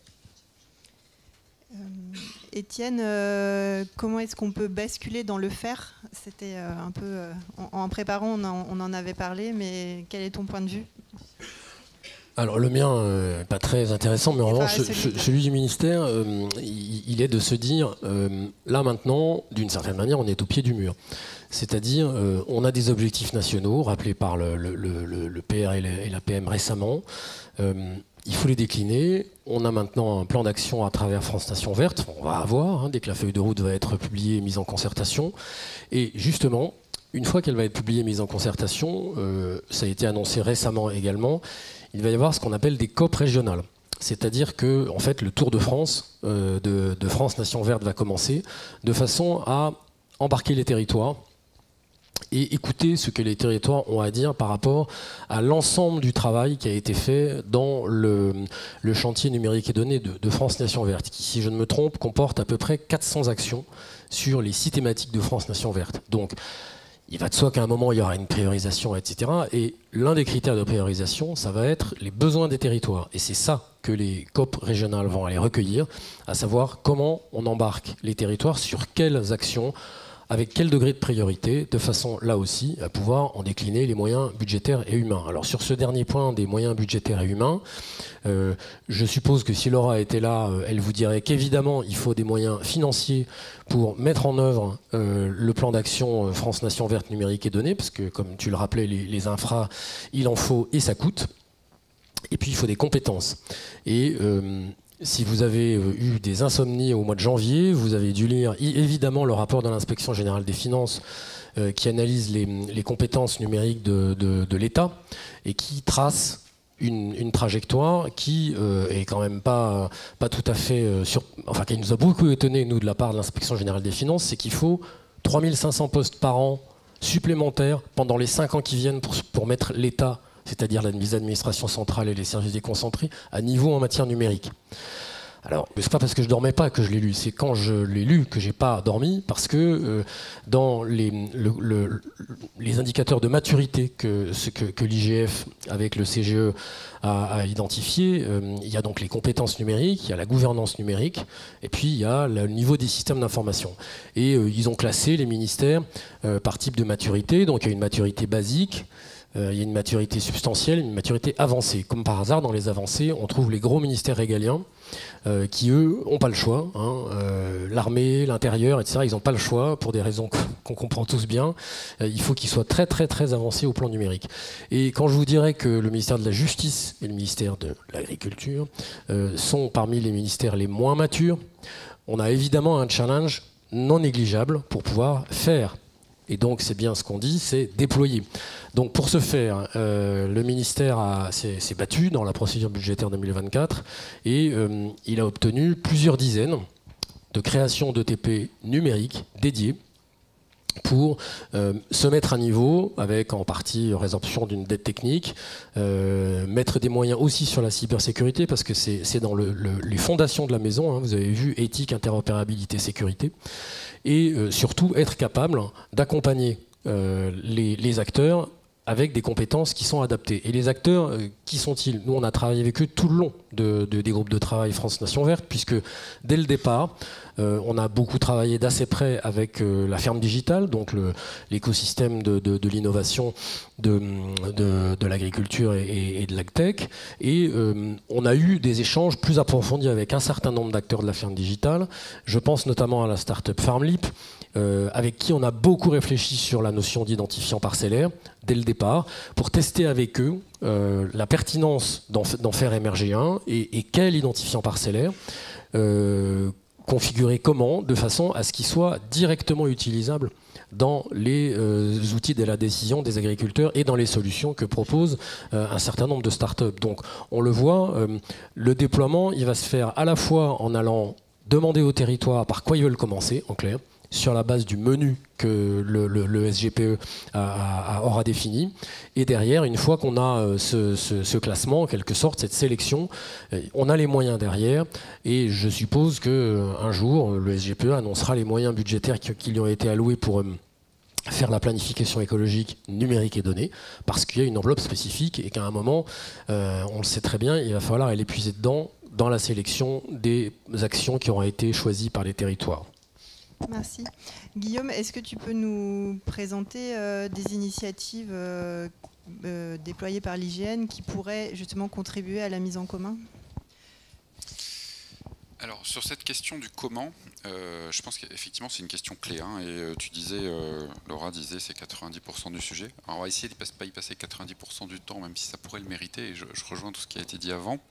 Étienne, comment est-ce qu'on peut basculer dans le faire? C'était un peu en préparant, on en avait parlé, mais quel est ton point de vue? Alors le mien, pas très intéressant, mais en revanche, celui du ministère, il est de se dire, là maintenant, d'une certaine manière, on est au pied du mur. C'est-à-dire, on a des objectifs nationaux, rappelés par le PR et la PM récemment. Il faut les décliner. On a maintenant un plan d'action à travers France Nation Verte. On va avoir, dès que la feuille de route va être publiée et mise en concertation. Et justement, une fois qu'elle va être publiée et mise en concertation, ça a été annoncé récemment également, il va y avoir ce qu'on appelle des COP régionales. C'est-à-dire que, en fait, le Tour de France, de France Nation Verte va commencer de façon à embarquer les territoires et écouter ce que les territoires ont à dire par rapport à l'ensemble du travail qui a été fait dans le chantier numérique et données de France Nation Verte, qui, si je ne me trompe, comporte à peu près 400 actions sur les 6 thématiques de France Nation Verte. Donc, il va de soi qu'à un moment, il y aura une priorisation, etc. Et l'un des critères de priorisation, ça va être les besoins des territoires. Et c'est ça que les COP régionales vont aller recueillir, à savoir comment on embarque les territoires, sur quelles actions, avec quel degré de priorité, de façon, là aussi, à pouvoir en décliner les moyens budgétaires et humains. Alors sur ce dernier point des moyens budgétaires et humains, je suppose que si Laura était là, elle vous dirait qu'évidemment, il faut des moyens financiers pour mettre en œuvre le plan d'action France Nation Verte numérique et données, parce que, comme tu le rappelais, les infras, il en faut et ça coûte. Et puis, il faut des compétences. Et si vous avez eu des insomnies au mois de janvier, vous avez dû lire évidemment le rapport de l'Inspection Générale des Finances qui analyse les compétences numériques de l'État et qui trace une trajectoire qui est quand même pas tout à fait enfin qui nous a beaucoup étonné, nous, de la part de l'Inspection Générale des Finances, c'est qu'il faut 3500 postes par an supplémentaires pendant les 5 ans qui viennent pour mettre l'État, c'est-à-dire les administrations centrales et les services déconcentrés, à niveau en matière numérique. Alors, c'est pas parce que je dormais pas que je l'ai lu, c'est quand je l'ai lu que j'ai pas dormi, parce que dans les indicateurs de maturité que l'IGF avec le CGE a identifié, il y a donc les compétences numériques, il y a la gouvernance numérique, et puis il y a le niveau des systèmes d'information. Et ils ont classé les ministères par type de maturité, donc il y a une maturité basique, il y a une maturité substantielle, une maturité avancée. Comme par hasard, dans les avancées, on trouve les gros ministères régaliens qui, eux, n'ont pas le choix. L'armée, l'intérieur, etc., ils n'ont pas le choix, pour des raisons qu'on comprend tous bien. Il faut qu'ils soient très, très, très avancés au plan numérique. Et quand je vous dirais que le ministère de la Justice et le ministère de l'Agriculture sont parmi les ministères les moins matures, on a évidemment un challenge non négligeable pour pouvoir faire. Et donc c'est bien ce qu'on dit, c'est déployer. Donc pour ce faire, le ministère s'est battu dans la procédure budgétaire 2024 et il a obtenu plusieurs dizaines de créations d'ETP numériques dédiées pour se mettre à niveau avec en partie résorption d'une dette technique, mettre des moyens aussi sur la cybersécurité parce que c'est dans les fondations de la maison, hein, vous avez vu éthique, interopérabilité, sécurité, et surtout être capable d'accompagner les acteurs avec des compétences qui sont adaptées. Et les acteurs, qui sont-ils? Nous, on a travaillé avec eux tout le long des groupes de travail France Nation Verte, puisque dès le départ, on a beaucoup travaillé d'assez près avec la ferme digitale, donc l'écosystème de l'innovation de l'agriculture et de l'agtech. Et on a eu des échanges plus approfondis avec un certain nombre d'acteurs de la ferme digitale. Je pense notamment à la start-up FarmLeap, avec qui on a beaucoup réfléchi sur la notion d'identifiant parcellaire dès le départ, pour tester avec eux la pertinence d'en faire émerger un, et quel identifiant parcellaire, configurer comment, de façon à ce qu'il soit directement utilisable dans les outils de la décision des agriculteurs et dans les solutions que proposent un certain nombre de startups. Donc on le voit, le déploiement, il va se faire à la fois en allant demander au territoire par quoi ils veulent commencer, en clair, sur la base du menu que le SGPE aura défini. Et derrière, une fois qu'on a ce classement, en quelque sorte, cette sélection, on a les moyens derrière. Et je suppose qu'un jour, le SGPE annoncera les moyens budgétaires qui lui ont été alloués pour faire la planification écologique numérique et donnée, parce qu'il y a une enveloppe spécifique et qu'à un moment, on le sait très bien, il va falloir aller puiser dedans dans la sélection des actions qui auront été choisies par les territoires. Merci. Guillaume, est-ce que tu peux nous présenter des initiatives déployées par l'IGN qui pourraient justement contribuer à la mise en commun ? Alors sur cette question du comment, je pense qu'effectivement c'est une question clé. Hein, et tu disais, Laura disait, c'est 90% du sujet. Alors on va essayer de ne pas y passer 90% du temps, même si ça pourrait le mériter. Et je rejoins tout ce qui a été dit avant.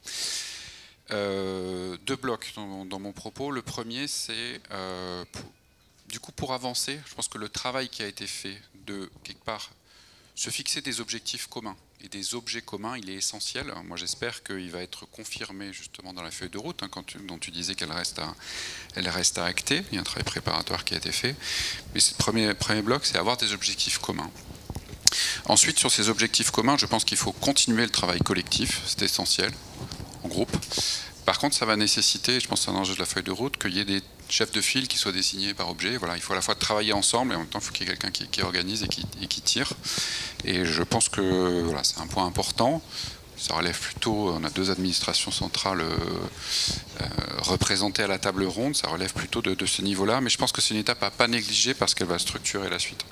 Deux blocs dans mon propos. Le premier, c'est du coup, pour avancer, je pense que le travail qui a été fait de, quelque part, se fixer des objectifs communs et des objets communs, il est essentiel. Moi, j'espère qu'il va être confirmé justement dans la feuille de route, hein, dont tu disais qu'elle reste à acter. Il y a un travail préparatoire qui a été fait. Mais ce premier bloc, c'est avoir des objectifs communs. Ensuite, sur ces objectifs communs, je pense qu'il faut continuer le travail collectif, c'est essentiel, en groupe. Par contre, ça va nécessiter, je pense que c'est un enjeu de la feuille de route, qu'il y ait des chefs de file qui soient désignés par objet. Voilà, il faut à la fois travailler ensemble et en même temps, il faut qu'il y ait quelqu'un qui organise et qui tire. Et je pense que voilà, c'est un point important. Ça relève plutôt, on a deux administrations centrales représentées à la table ronde, ça relève plutôt de ce niveau-là. Mais je pense que c'est une étape à ne pas négliger parce qu'elle va structurer la suite.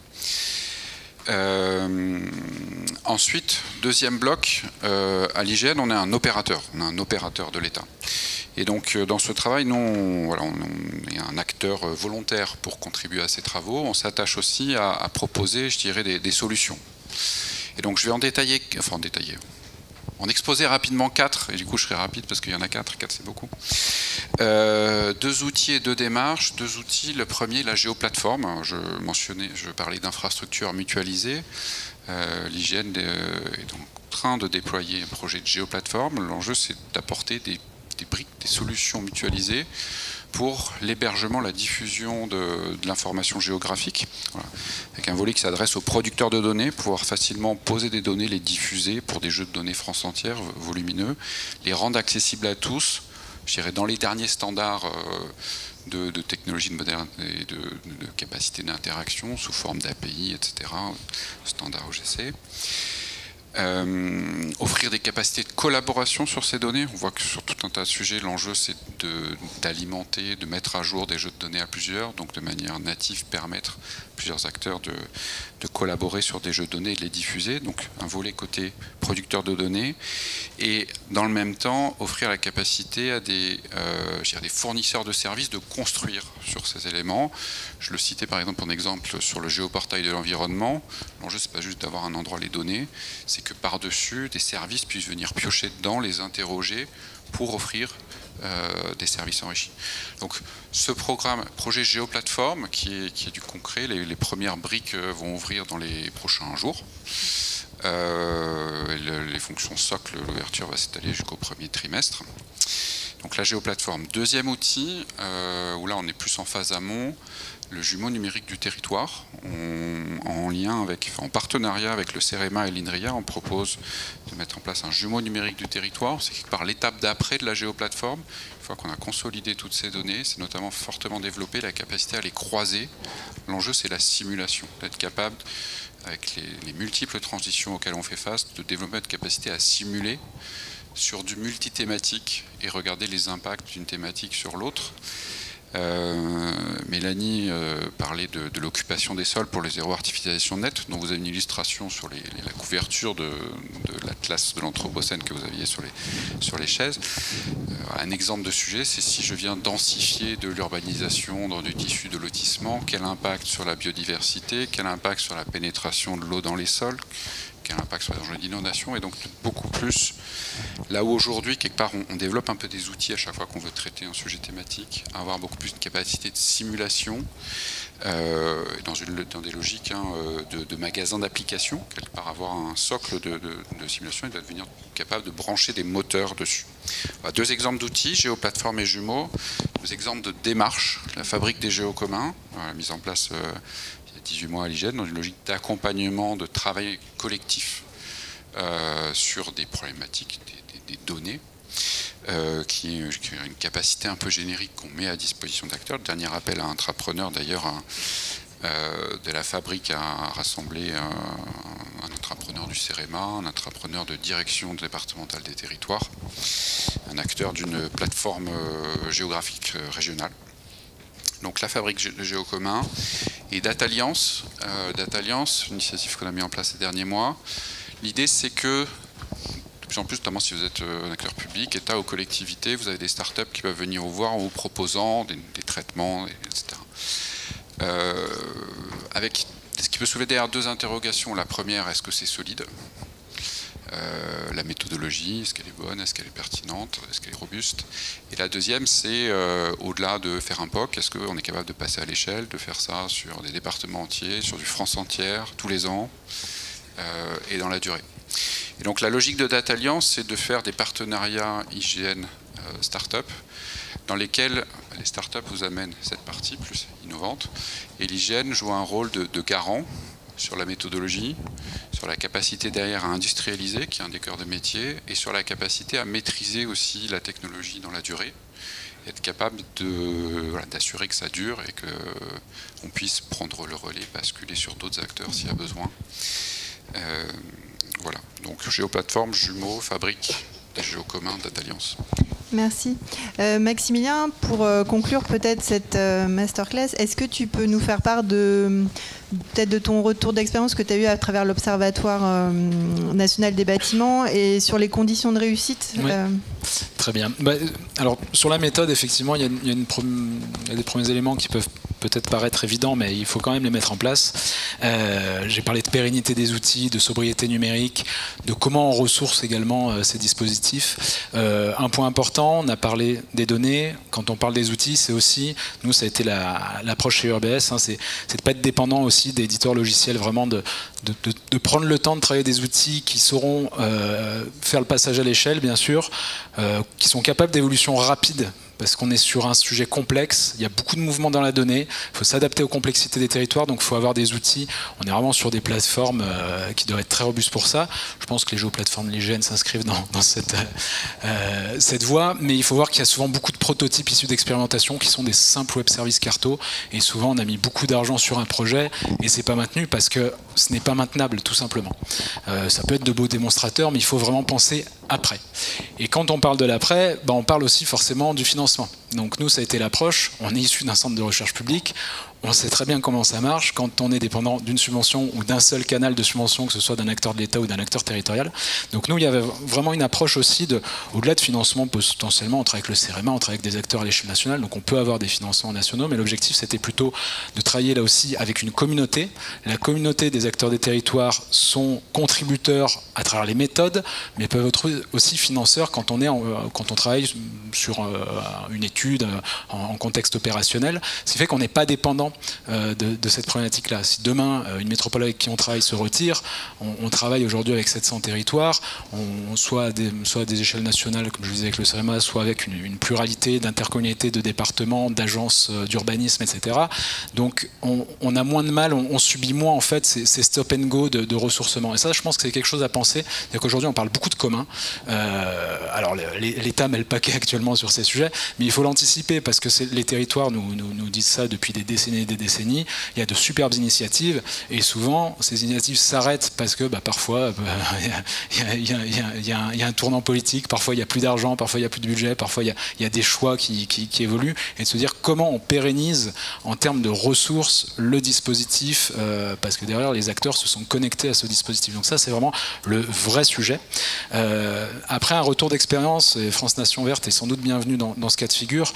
Ensuite, deuxième bloc, à l'IGN, on est un opérateur de l'État. Et donc, dans ce travail, nous, on est un acteur volontaire pour contribuer à ces travaux. On s'attache aussi à proposer, je dirais, des solutions. Et donc, je vais en exposer rapidement 4, et du coup je serai rapide parce qu'il y en a 4 c'est beaucoup. 2 outils et 2 démarches. 2 outils, le premier, la géoplateforme. Je parlais d'infrastructures mutualisées. L'IGN est en train de déployer un projet de géoplateforme. L'enjeu, c'est d'apporter des briques, des solutions mutualisées pour l'hébergement, la diffusion de l'information géographique, voilà. Avec un volet qui s'adresse aux producteurs de données, pouvoir facilement poser des données, les diffuser pour des jeux de données France entière, volumineux, les rendre accessibles à tous, je dirais dans les derniers standards de technologie et de capacité d'interaction sous forme d'API, etc., standard OGC. Offrir des capacités de collaboration sur ces données. On voit que sur tout un tas de sujets, l'enjeu c'est d'alimenter, de mettre à jour des jeux de données à plusieurs, donc de manière native permettre à plusieurs acteurs de collaborer sur des jeux de données et de les diffuser, donc un volet côté producteur de données, et dans le même temps offrir la capacité à des fournisseurs de services de construire sur ces éléments. Je le citais par exemple en exemple sur le géoportail de l'environnement. L'enjeu c'est pas juste d'avoir un endroit les données, c'est c'est que par-dessus, des services puissent venir piocher dedans, les interroger pour offrir des services enrichis. Donc ce projet Géoplateforme, qui est du concret, les premières briques vont ouvrir dans les prochains jours. Les fonctions socles, l'ouverture va s'étaler jusqu'au premier trimestre. Donc la Géoplateforme. Deuxième outil, où là on est plus en phase amont, le jumeau numérique du territoire. En partenariat avec le CEREMA et l'INRIA, on propose de mettre en place un jumeau numérique du territoire. C'est quelque part l'étape d'après de la Géoplateforme. Une fois qu'on a consolidé toutes ces données, c'est notamment fortement développer la capacité à les croiser. L'enjeu, c'est la simulation, d'être capable, avec les multiples transitions auxquelles on fait face, de développer notre capacité à simuler sur du multithématique et regarder les impacts d'une thématique sur l'autre. Mélanie parlait de l'occupation des sols pour le zéro artificialisation nette, dont vous avez une illustration sur la couverture de l'atlas de l'Anthropocène que vous aviez sur les chaises. Un exemple de sujet, c'est si je viens densifier de l'urbanisation dans du tissu de lotissement, quel impact sur la biodiversité, quel impact sur la pénétration de l'eau dans les sols, quel impact sur les enjeux d'inondation, et donc beaucoup plus là où aujourd'hui, quelque part, on développe un peu des outils à chaque fois qu'on veut traiter un sujet thématique, avoir beaucoup plus de capacité de simulation dans des logiques de magasins d'applications, quelque part avoir un socle de simulation et devenir capable de brancher des moteurs dessus. Voilà, deux exemples d'outils, Géoplateforme et Jumeaux, deux exemples de démarche, la fabrique des géos communs, la mise en place il y a 18 mois à l'IGN, dans une logique d'accompagnement, de travail collectif sur des problématiques, des données, qui est une capacité un peu générique qu'on met à disposition d'acteurs. Le dernier appel à intrapreneur, d'ailleurs, de la fabrique a rassemblé un intrapreneur du CEREMA, un intrapreneur de direction départementale des territoires, un acteur d'une plateforme géographique régionale. Donc la fabrique de géocommuns et Dat'Alliance, une initiative qu'on a mis en place ces derniers mois. L'idée, c'est que de plus en plus, notamment si vous êtes un acteur public, État ou collectivité, vous avez des startups qui peuvent venir vous voir en vous proposant des traitements, etc. Avec ce qui peut soulever derrière deux interrogations. La première, est-ce que c'est solide ? La méthodologie, est-ce qu'elle est bonne, est-ce qu'elle est pertinente, est-ce qu'elle est robuste? Et la deuxième, c'est au-delà de faire un POC, est-ce qu'on est capable de passer à l'échelle, de faire ça sur des départements entiers, sur du France entière, tous les ans, et dans la durée. Et donc la logique de Dat'Alliance, c'est de faire des partenariats IGN start-up, dans lesquels les startups vous amènent cette partie plus innovante, et l'IGN joue un rôle de garant sur la méthodologie, sur la capacité derrière à industrialiser, qui est un des cœurs de métier, et sur la capacité à maîtriser aussi la technologie dans la durée, et être capable d'assurer que ça dure et qu'on puisse prendre le relais, basculer sur d'autres acteurs s'il y a besoin. Voilà, donc Géoplateforme, Jumeaux, fabrique des géos communs, Dat'Alliance. Merci. Maximilien, pour conclure peut-être cette masterclass, est-ce que tu peux nous faire part peut-être de ton retour d'expérience que tu as eu à travers l'Observatoire national des bâtiments et sur les conditions de réussite? Oui. Très bien. Alors, sur la méthode, effectivement, il y a des premiers éléments qui peuvent peut-être paraître évidents, mais il faut quand même les mettre en place. J'ai parlé de pérennité des outils, de sobriété numérique, de comment on ressource également ces dispositifs. Un point important, on a parlé des données. Quand on parle des outils, c'est aussi, nous, ça a été l'approche chez URBS, c'est de ne pas être dépendant aussi d'éditeurs logiciels, vraiment de prendre le temps de travailler des outils qui sauront faire le passage à l'échelle, bien sûr, qui sont capables d'évolution rapide, parce qu'on est sur un sujet complexe, il y a beaucoup de mouvements dans la donnée, il faut s'adapter aux complexités des territoires, donc il faut avoir des outils. On est vraiment sur des plateformes qui doivent être très robustes pour ça. Je pense que les géoplateformes de l'IGN s'inscrivent dans cette voie, mais il faut voir qu'il y a souvent beaucoup de prototypes issus d'expérimentation qui sont des simples web services carto, et souvent on a mis beaucoup d'argent sur un projet et c'est pas maintenu parce que ce n'est pas maintenable, tout simplement. Ça peut être de beaux démonstrateurs, mais il faut vraiment penser après. Et quand on parle de l'après, on parle aussi forcément du financement. Donc nous, ça a été l'approche. On est issu d'un centre de recherche publique. On sait très bien comment ça marche quand on est dépendant d'une subvention ou d'un seul canal de subvention, que ce soit d'un acteur de l'État ou d'un acteur territorial. Donc nous, il y avait vraiment une approche aussi au-delà de financement potentiellement, on travaille avec le CEREMA, on travaille avec des acteurs à l'échelle nationale, donc on peut avoir des financements nationaux, mais l'objectif c'était plutôt de travailler là aussi avec une communauté. La communauté des acteurs des territoires sont contributeurs à travers les méthodes, mais peuvent être aussi financeurs quand on travaille sur une étude en contexte opérationnel, ce qui fait qu'on n'est pas dépendant de cette problématique-là. Si demain, une métropole avec qui on travaille se retire, on travaille aujourd'hui avec 700 territoires, soit à des échelles nationales, comme je disais avec le CEREMA, soit avec une pluralité d'intercommunalités, de départements, d'agences d'urbanisme, etc. Donc on a moins de mal, on subit moins en fait ces stop and go de ressourcement. Et ça, je pense que c'est quelque chose à penser. C'est-à-dire qu'aujourd'hui, on parle beaucoup de communs. Alors l'État met le paquet actuellement sur ces sujets, mais il faut l'anticiper parce que les territoires nous disent ça depuis des décennies et des décennies. Il y a de superbes initiatives et souvent ces initiatives s'arrêtent parce que parfois il y a un tournant politique, parfois il n'y a plus d'argent, parfois il n'y a plus de budget, parfois il y a des choix qui évoluent, et de se dire comment on pérennise en termes de ressources le dispositif, parce que derrière les acteurs se sont connectés à ce dispositif. Donc ça c'est vraiment le vrai sujet. Après un retour d'expérience, et France Nation Verte est sans doute bienvenue dans ce cas de figure,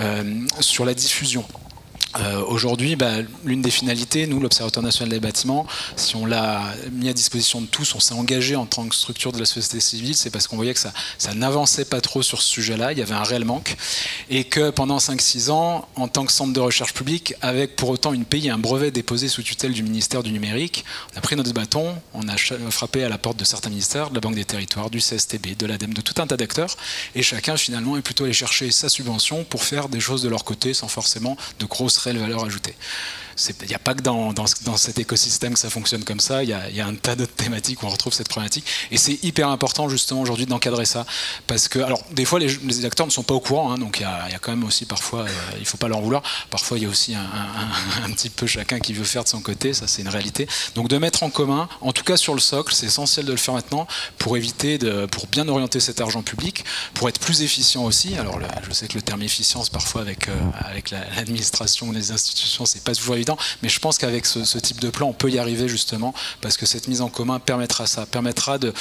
sur la diffusion. Aujourd'hui, l'une des finalités, nous, l'Observatoire national des bâtiments, si on l'a mis à disposition de tous, on s'est engagé en tant que structure de la société civile, c'est parce qu'on voyait que ça n'avançait pas trop sur ce sujet-là, il y avait un réel manque, et que pendant 5-6 ans, en tant que centre de recherche publique, avec pour autant une PI, un brevet déposé sous tutelle du ministère du numérique, on a pris notre bâton, on a frappé à la porte de certains ministères, de la Banque des Territoires, du CSTB, de l'ADEME, de tout un tas d'acteurs, et chacun finalement est plutôt allé chercher sa subvention pour faire des choses de leur côté, sans forcément de grosses réelle valeur ajoutée. Il n'y a pas que dans cet écosystème que ça fonctionne comme ça, il y a un tas d'autres thématiques où on retrouve cette problématique, et c'est hyper important justement aujourd'hui d'encadrer ça, parce que, alors des fois les acteurs ne sont pas au courant, donc il y a quand même aussi parfois, il ne faut pas leur en vouloir, parfois il y a aussi un petit peu chacun qui veut faire de son côté, ça c'est une réalité, donc de mettre en commun, en tout cas sur le socle, c'est essentiel de le faire maintenant pour pour bien orienter cet argent public, pour être plus efficient aussi. Alors je sais que le terme efficience parfois avec l'administration ou les institutions c'est pas toujours évident, mais je pense qu'avec ce type de plan, on peut y arriver justement, parce que cette mise en commun permettra de...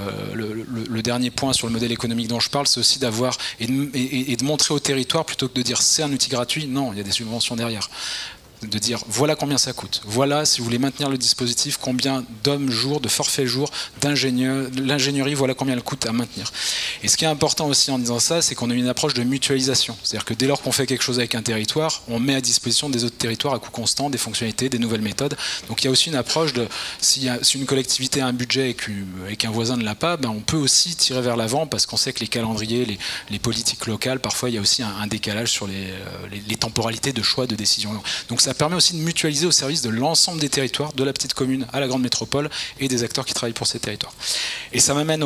le dernier point sur le modèle économique dont je parle, c'est aussi d'avoir et de montrer au territoire, plutôt que de dire c'est un outil gratuit, non, il y a des subventions derrière. De dire voilà combien ça coûte, voilà si vous voulez maintenir le dispositif, combien d'hommes jour, de forfaits jour, l'ingénierie, voilà combien elle coûte à maintenir. Et ce qui est important aussi en disant ça, c'est qu'on a une approche de mutualisation, c'est-à-dire que dès lors qu'on fait quelque chose avec un territoire, on met à disposition des autres territoires à coût constant des fonctionnalités, des nouvelles méthodes. Donc il y a aussi une approche de si une collectivité a un budget et qu'un voisin ne l'a pas, on peut aussi tirer vers l'avant, parce qu'on sait que les calendriers, les politiques locales, parfois il y a aussi un décalage sur les temporalités de choix de décision. Donc ça permet aussi de mutualiser au service de l'ensemble des territoires, de la petite commune à la grande métropole, et des acteurs qui travaillent pour ces territoires. Et ça m'amène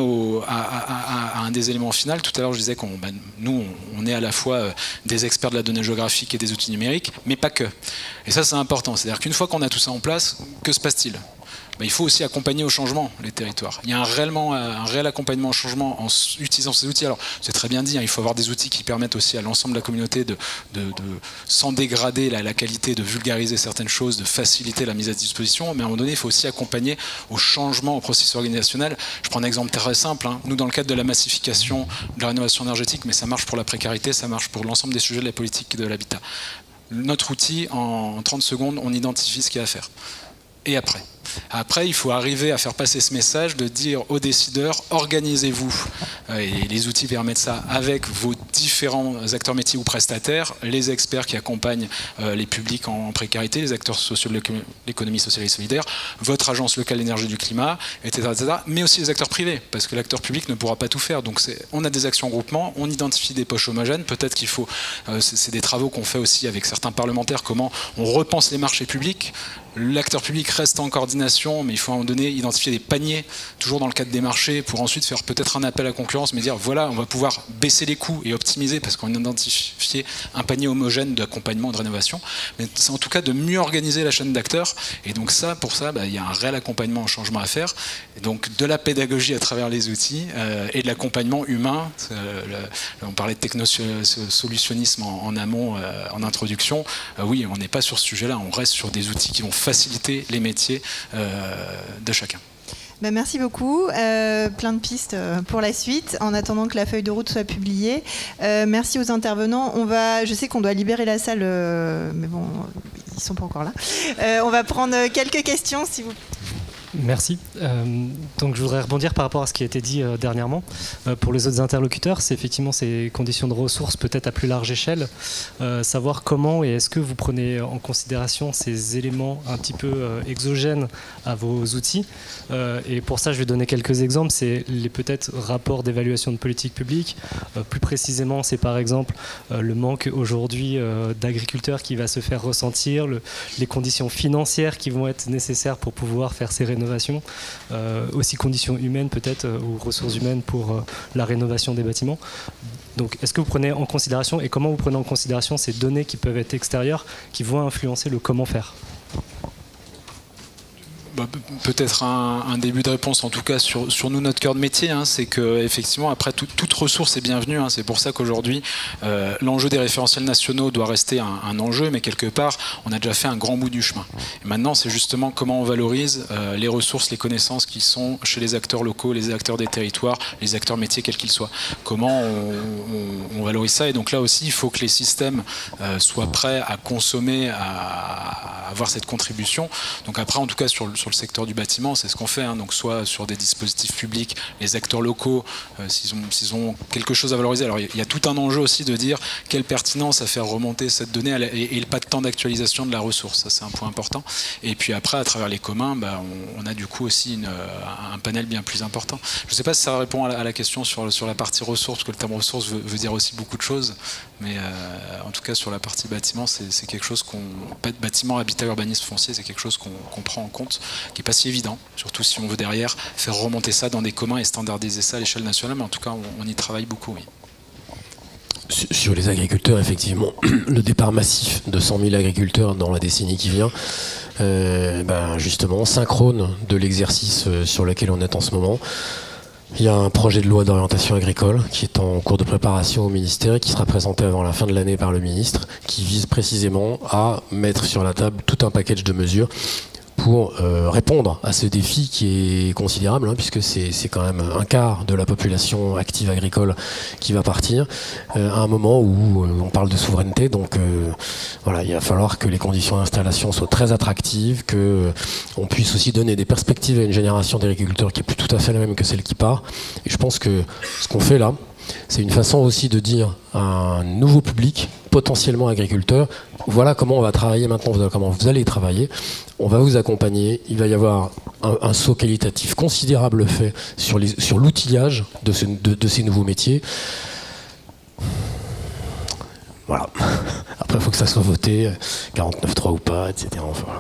à un des éléments finaux. Tout à l'heure, je disais nous, on est à la fois des experts de la donnée géographique et des outils numériques, mais pas que. Et ça, c'est important. C'est-à-dire qu'une fois qu'on a tout ça en place, que se passe-t-il ? Il faut aussi accompagner au changement les territoires. Il y a un réel accompagnement au changement en utilisant ces outils. Alors, c'est très bien dit, il faut avoir des outils qui permettent aussi à l'ensemble de la communauté sans dégrader la qualité, de vulgariser certaines choses, de faciliter la mise à disposition, mais à un moment donné, il faut aussi accompagner au changement, au processus organisationnel. Je prends un exemple très simple. Nous, dans le cadre de la massification de la rénovation énergétique, mais ça marche pour la précarité, ça marche pour l'ensemble des sujets de la politique de l'habitat. Notre outil, en 30 secondes, on identifie ce qu'il y a à faire. Et après, il faut arriver à faire passer ce message de dire aux décideurs, organisez-vous, et les outils permettent ça, avec vos différents acteurs métiers ou prestataires, les experts qui accompagnent les publics en précarité, les acteurs sociaux de l'économie sociale et solidaire, votre agence locale d'énergie du climat, etc., mais aussi les acteurs privés, parce que l'acteur public ne pourra pas tout faire. Donc on a des actions en groupement, on identifie des poches homogènes, peut-être qu'il faut, c'est des travaux qu'on fait aussi avec certains parlementaires, comment on repense les marchés publics. L'acteur public reste encore coordination, mais il faut à un moment donné identifier des paniers, toujours dans le cadre des marchés, pour ensuite faire peut-être un appel à concurrence, mais dire voilà, on va pouvoir baisser les coûts et optimiser parce qu'on a identifié un panier homogène d'accompagnement et de rénovation. Mais c'est en tout cas de mieux organiser la chaîne d'acteurs. Et donc pour ça, il y a un réel accompagnement au changement à faire. Et donc de la pédagogie à travers les outils et de l'accompagnement humain. On parlait de technosolutionnisme en amont, en introduction. Oui, on n'est pas sur ce sujet-là. On reste sur des outils qui vont faciliter les métiers de chacun. Merci beaucoup. Plein de pistes pour la suite, en attendant que la feuille de route soit publiée. Merci aux intervenants. Je sais qu'on doit libérer la salle, mais bon, ils ne sont pas encore là. On va prendre quelques questions, si vous... Merci. Donc je voudrais rebondir par rapport à ce qui a été dit dernièrement. Pour les autres interlocuteurs, c'est effectivement ces conditions de ressources peut-être à plus large échelle. Savoir comment et est-ce que vous prenez en considération ces éléments un petit peu exogènes à vos outils. Et pour ça, je vais donner quelques exemples. C'est les peut-être rapports d'évaluation de politique publique. Plus précisément, c'est par exemple le manque aujourd'hui d'agriculteurs qui va se faire ressentir, les conditions financières qui vont être nécessaires pour pouvoir faire ces rénovations. Aussi conditions humaines peut-être ou ressources humaines pour la rénovation des bâtiments. Donc est-ce que vous prenez en considération et comment vous prenez en considération ces données qui peuvent être extérieures qui vont influencer le comment faire ? Peut-être un début de réponse, en tout cas sur nous, notre cœur de métier, c'est que effectivement après toute ressource est bienvenue. C'est pour ça qu'aujourd'hui l'enjeu des référentiels nationaux doit rester un enjeu, mais quelque part on a déjà fait un grand bout du chemin. Et maintenant c'est justement comment on valorise les ressources, les connaissances qui sont chez les acteurs locaux, les acteurs des territoires, les acteurs métiers quels qu'ils soient. Comment on valorise ça, et donc là aussi il faut que les systèmes soient prêts à consommer, à avoir cette contribution. Donc après en tout cas sur le secteur du bâtiment, c'est ce qu'on fait, donc soit sur des dispositifs publics, les acteurs locaux, s'ils ont quelque chose à valoriser. Alors il y a tout un enjeu aussi de dire quelle pertinence à faire remonter cette donnée et pas de temps d'actualisation de la ressource, ça c'est un point important. Et puis après, à travers les communs, on a du coup aussi un panel bien plus important. Je ne sais pas si ça répond à la question sur la partie ressources, parce que le terme ressources veut dire aussi beaucoup de choses, mais en tout cas sur la partie bâtiment, c'est quelque chose bâtiment, habitat, urbanisme, foncier, c'est quelque chose qu'on prend en compte, qui n'est pas si évident, surtout si on veut derrière faire remonter ça dans des communs et standardiser ça à l'échelle nationale, mais en tout cas on y travaille beaucoup, oui. Sur les agriculteurs, effectivement, le départ massif de 100 000 agriculteurs dans la décennie qui vient, justement, synchrone de l'exercice sur lequel on est en ce moment. Il y a un projet de loi d'orientation agricole qui est en cours de préparation au ministère et qui sera présenté avant la fin de l'année par le ministre, qui vise précisément à mettre sur la table tout un package de mesures pour répondre à ce défi qui est considérable, puisque c'est quand même un quart de la population active agricole qui va partir, à un moment où on parle de souveraineté. Donc il va falloir que les conditions d'installation soient très attractives, qu'on puisse aussi donner des perspectives à une génération d'agriculteurs qui est plus tout à fait la même que celle qui part. Et je pense que ce qu'on fait là, c'est une façon aussi de dire à un nouveau public, potentiellement agriculteur, voilà comment on va travailler maintenant, voilà comment vous allez travailler, on va vous accompagner, il va y avoir un saut qualitatif considérable fait sur l'outillage de ces nouveaux métiers. Voilà. Après, il faut que ça soit voté, 49.3 ou pas, etc. Enfin, voilà.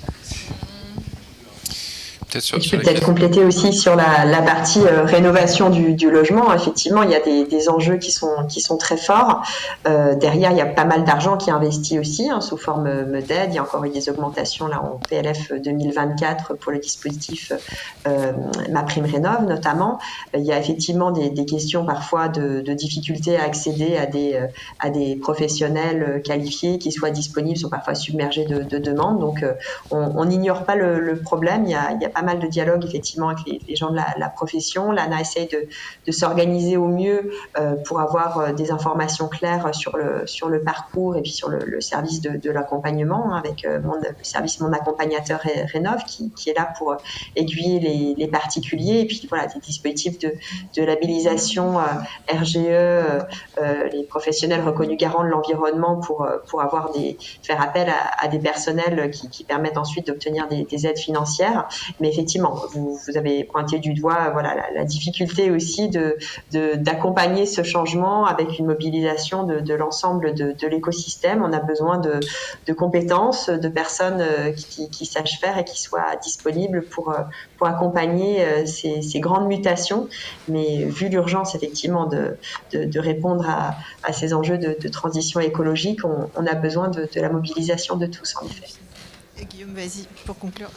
Je peux peut-être compléter aussi sur la partie rénovation du logement. Effectivement, il y a des enjeux qui sont très forts. Derrière, il y a pas mal d'argent qui est investi aussi sous forme d'aide. Il y a encore eu des augmentations là en PLF 2024 pour le dispositif MaPrimeRénov' notamment. Il y a effectivement des questions parfois de difficultés à accéder à des professionnels qualifiés qui soient disponibles, sont parfois submergés de demandes. Donc, on n'ignore pas le problème. Il y a pas mal de dialogue effectivement avec les gens de la profession. L'ANA essaye de s'organiser au mieux pour avoir des informations claires sur le parcours et puis sur le service de l'accompagnement avec le service Mon Accompagnateur Rénov' qui est là pour aiguiller les particuliers, et puis voilà, des dispositifs de labellisation RGE, les professionnels reconnus garants de l'environnement pour faire appel à des personnels qui permettent ensuite d'obtenir des aides financières. Mais effectivement, vous avez pointé du doigt la difficulté aussi d'accompagner ce changement avec une mobilisation de l'ensemble de l'écosystème. On a besoin de compétences, de personnes qui sachent faire et qui soient disponibles pour accompagner ces grandes mutations. Mais vu l'urgence effectivement de répondre à ces enjeux de transition écologique, on a besoin de la mobilisation de tous, en effet. Guillaume, vas-y, pour conclure.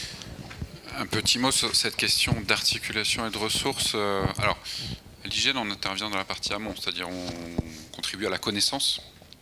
Un petit mot sur cette question d'articulation et de ressources. Alors, à l'hygiène, on intervient dans la partie amont, c'est-à-dire on contribue à la connaissance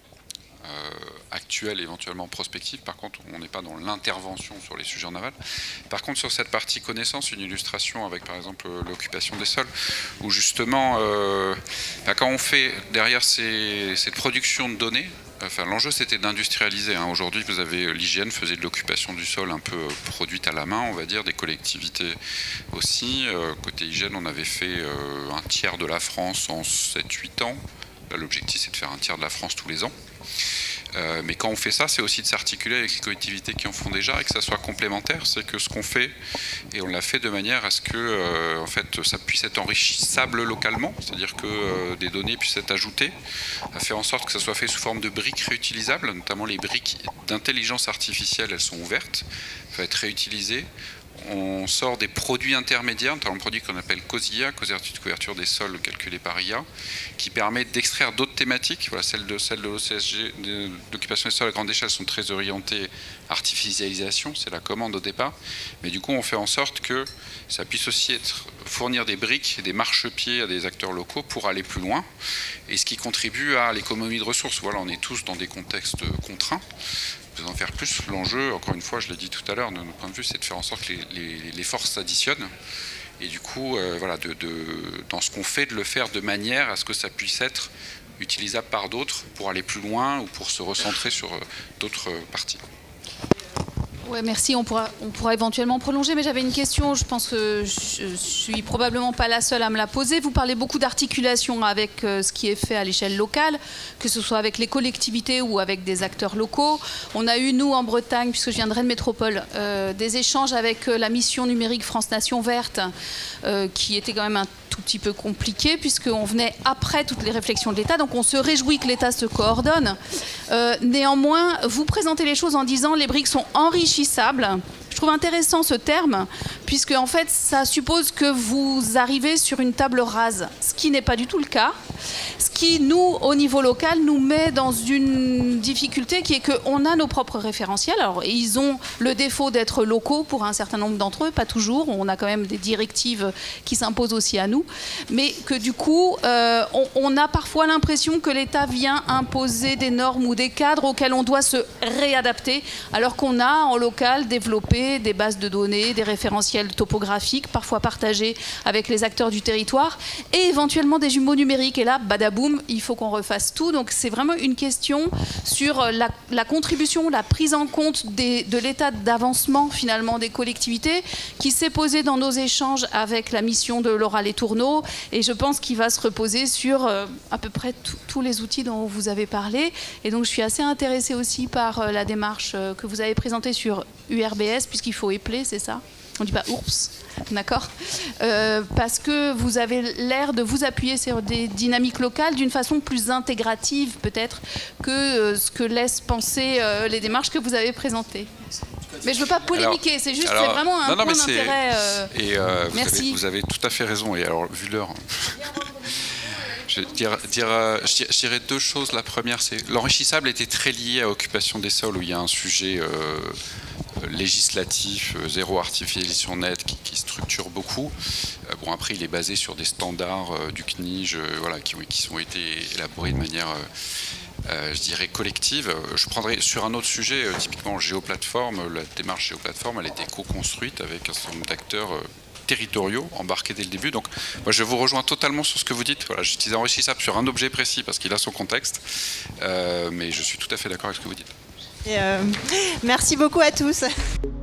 actuelle, éventuellement prospective. Par contre, on n'est pas dans l'intervention sur les sujets en aval. Par contre, sur cette partie connaissance, une illustration avec, par exemple, l'occupation des sols, où justement, quand on fait derrière cette production de données, l'enjeu c'était d'industrialiser. Aujourd'hui, vous avez l'hygiène faisait de l'occupation du sol un peu produite à la main, on va dire, des collectivités aussi. Côté hygiène, on avait fait un tiers de la France en 7-8 ans. Là, l'objectif c'est de faire un tiers de la France tous les ans. Mais quand on fait ça, c'est aussi de s'articuler avec les collectivités qui en font déjà et que ça soit complémentaire. C'est que ce qu'on fait, et on l'a fait de manière à ce que en fait, ça puisse être enrichissable localement, c'est-à-dire que des données puissent être ajoutées, à faire en sorte que ça soit fait sous forme de briques réutilisables, notamment les briques d'intelligence artificielle, elles sont ouvertes, peuvent être réutilisées. On sort des produits intermédiaires, notamment un produit qu'on appelle COSIA, couverture des sols calculée par IA, qui permet d'extraire d'autres thématiques. Voilà, celles de l'OCSG, l'occupation des sols à grande échelle, sont très orientées artificialisation, c'est la commande au départ. Mais du coup, on fait en sorte que ça puisse aussi fournir des briques et des marchepieds à des acteurs locaux pour aller plus loin, et ce qui contribue à l'économie de ressources. Voilà, on est tous dans des contextes contraints. En faire plus. L'enjeu, encore une fois, je l'ai dit tout à l'heure, de notre point de vue, c'est de faire en sorte que les forces s'additionnent. Et du coup, voilà, dans ce qu'on fait, de le faire de manière à ce que ça puisse être utilisable par d'autres pour aller plus loin ou pour se recentrer sur d'autres parties. Ouais, merci. On pourra éventuellement prolonger, mais j'avais une question. Je pense que je suis probablement pas la seule à me la poser. Vous parlez beaucoup d'articulation avec ce qui est fait à l'échelle locale, que ce soit avec les collectivités ou avec des acteurs locaux. On a eu, nous, en Bretagne, puisque je viens de Rennes Métropole, des échanges avec la mission numérique France Nation Verte, qui était quand même un tout petit peu compliqué, puisqu'on venait après toutes les réflexions de l'État. Donc on se réjouit que l'État se coordonne. Néanmoins, vous présentez les choses en disant les briques sont enrichissables. Je trouve intéressant ce terme, puisque en fait, ça suppose que vous arrivez sur une table rase, ce qui n'est pas du tout le cas. Ce qui, nous, au niveau local, nous met dans une difficulté qui est qu'on a nos propres référentiels. Alors, ils ont le défaut d'être locaux pour un certain nombre d'entre eux, pas toujours. On a quand même des directives qui s'imposent aussi à nous. Mais que du coup, on a parfois l'impression que l'État vient imposer des normes ou des cadres auxquels on doit se réadapter, alors qu'on a en local développé des bases de données, des référentiels topographiques, parfois partagés avec les acteurs du territoire, et éventuellement des jumeaux numériques. Et là, badaboum, il faut qu'on refasse tout. Donc c'est vraiment une question sur la contribution, la prise en compte de l'état d'avancement finalement des collectivités qui s'est posée dans nos échanges avec la mission de Laura Letourneau, et je pense qu'il va se reposer sur à peu près tous les outils dont vous avez parlé. Et donc je suis assez intéressée aussi par la démarche que vous avez présentée sur URBS, puisqu'il faut épeler, c'est ça ? On ne dit pas ours, d'accord, parce que vous avez l'air de vous appuyer sur des dynamiques locales d'une façon plus intégrative peut-être que ce que laissent penser les démarches que vous avez présentées. Mais je ne veux pas polémiquer, c'est juste c'est vraiment un point d'intérêt. Merci. Vous avez tout à fait raison. Et alors, vu l'heure, je dirais deux choses. La première, c'est l'enrichissable était très lié à l'occupation des sols, où il y a un sujet législatif, zéro artificialisation nette, qui structure beaucoup. Bon, après, il est basé sur des standards du CNIJ, voilà, qui ont été élaborés de manière, je dirais, collective. Je prendrais sur un autre sujet, typiquement Géoplateforme. La démarche Géoplateforme, elle a été co-construite avec un certain nombre d'acteurs territoriaux embarqués dès le début. Donc, moi, je vous rejoins totalement sur ce que vous dites. Voilà, j'utilise enrichissable sur un objet précis parce qu'il a son contexte, mais je suis tout à fait d'accord avec ce que vous dites. Merci beaucoup à tous.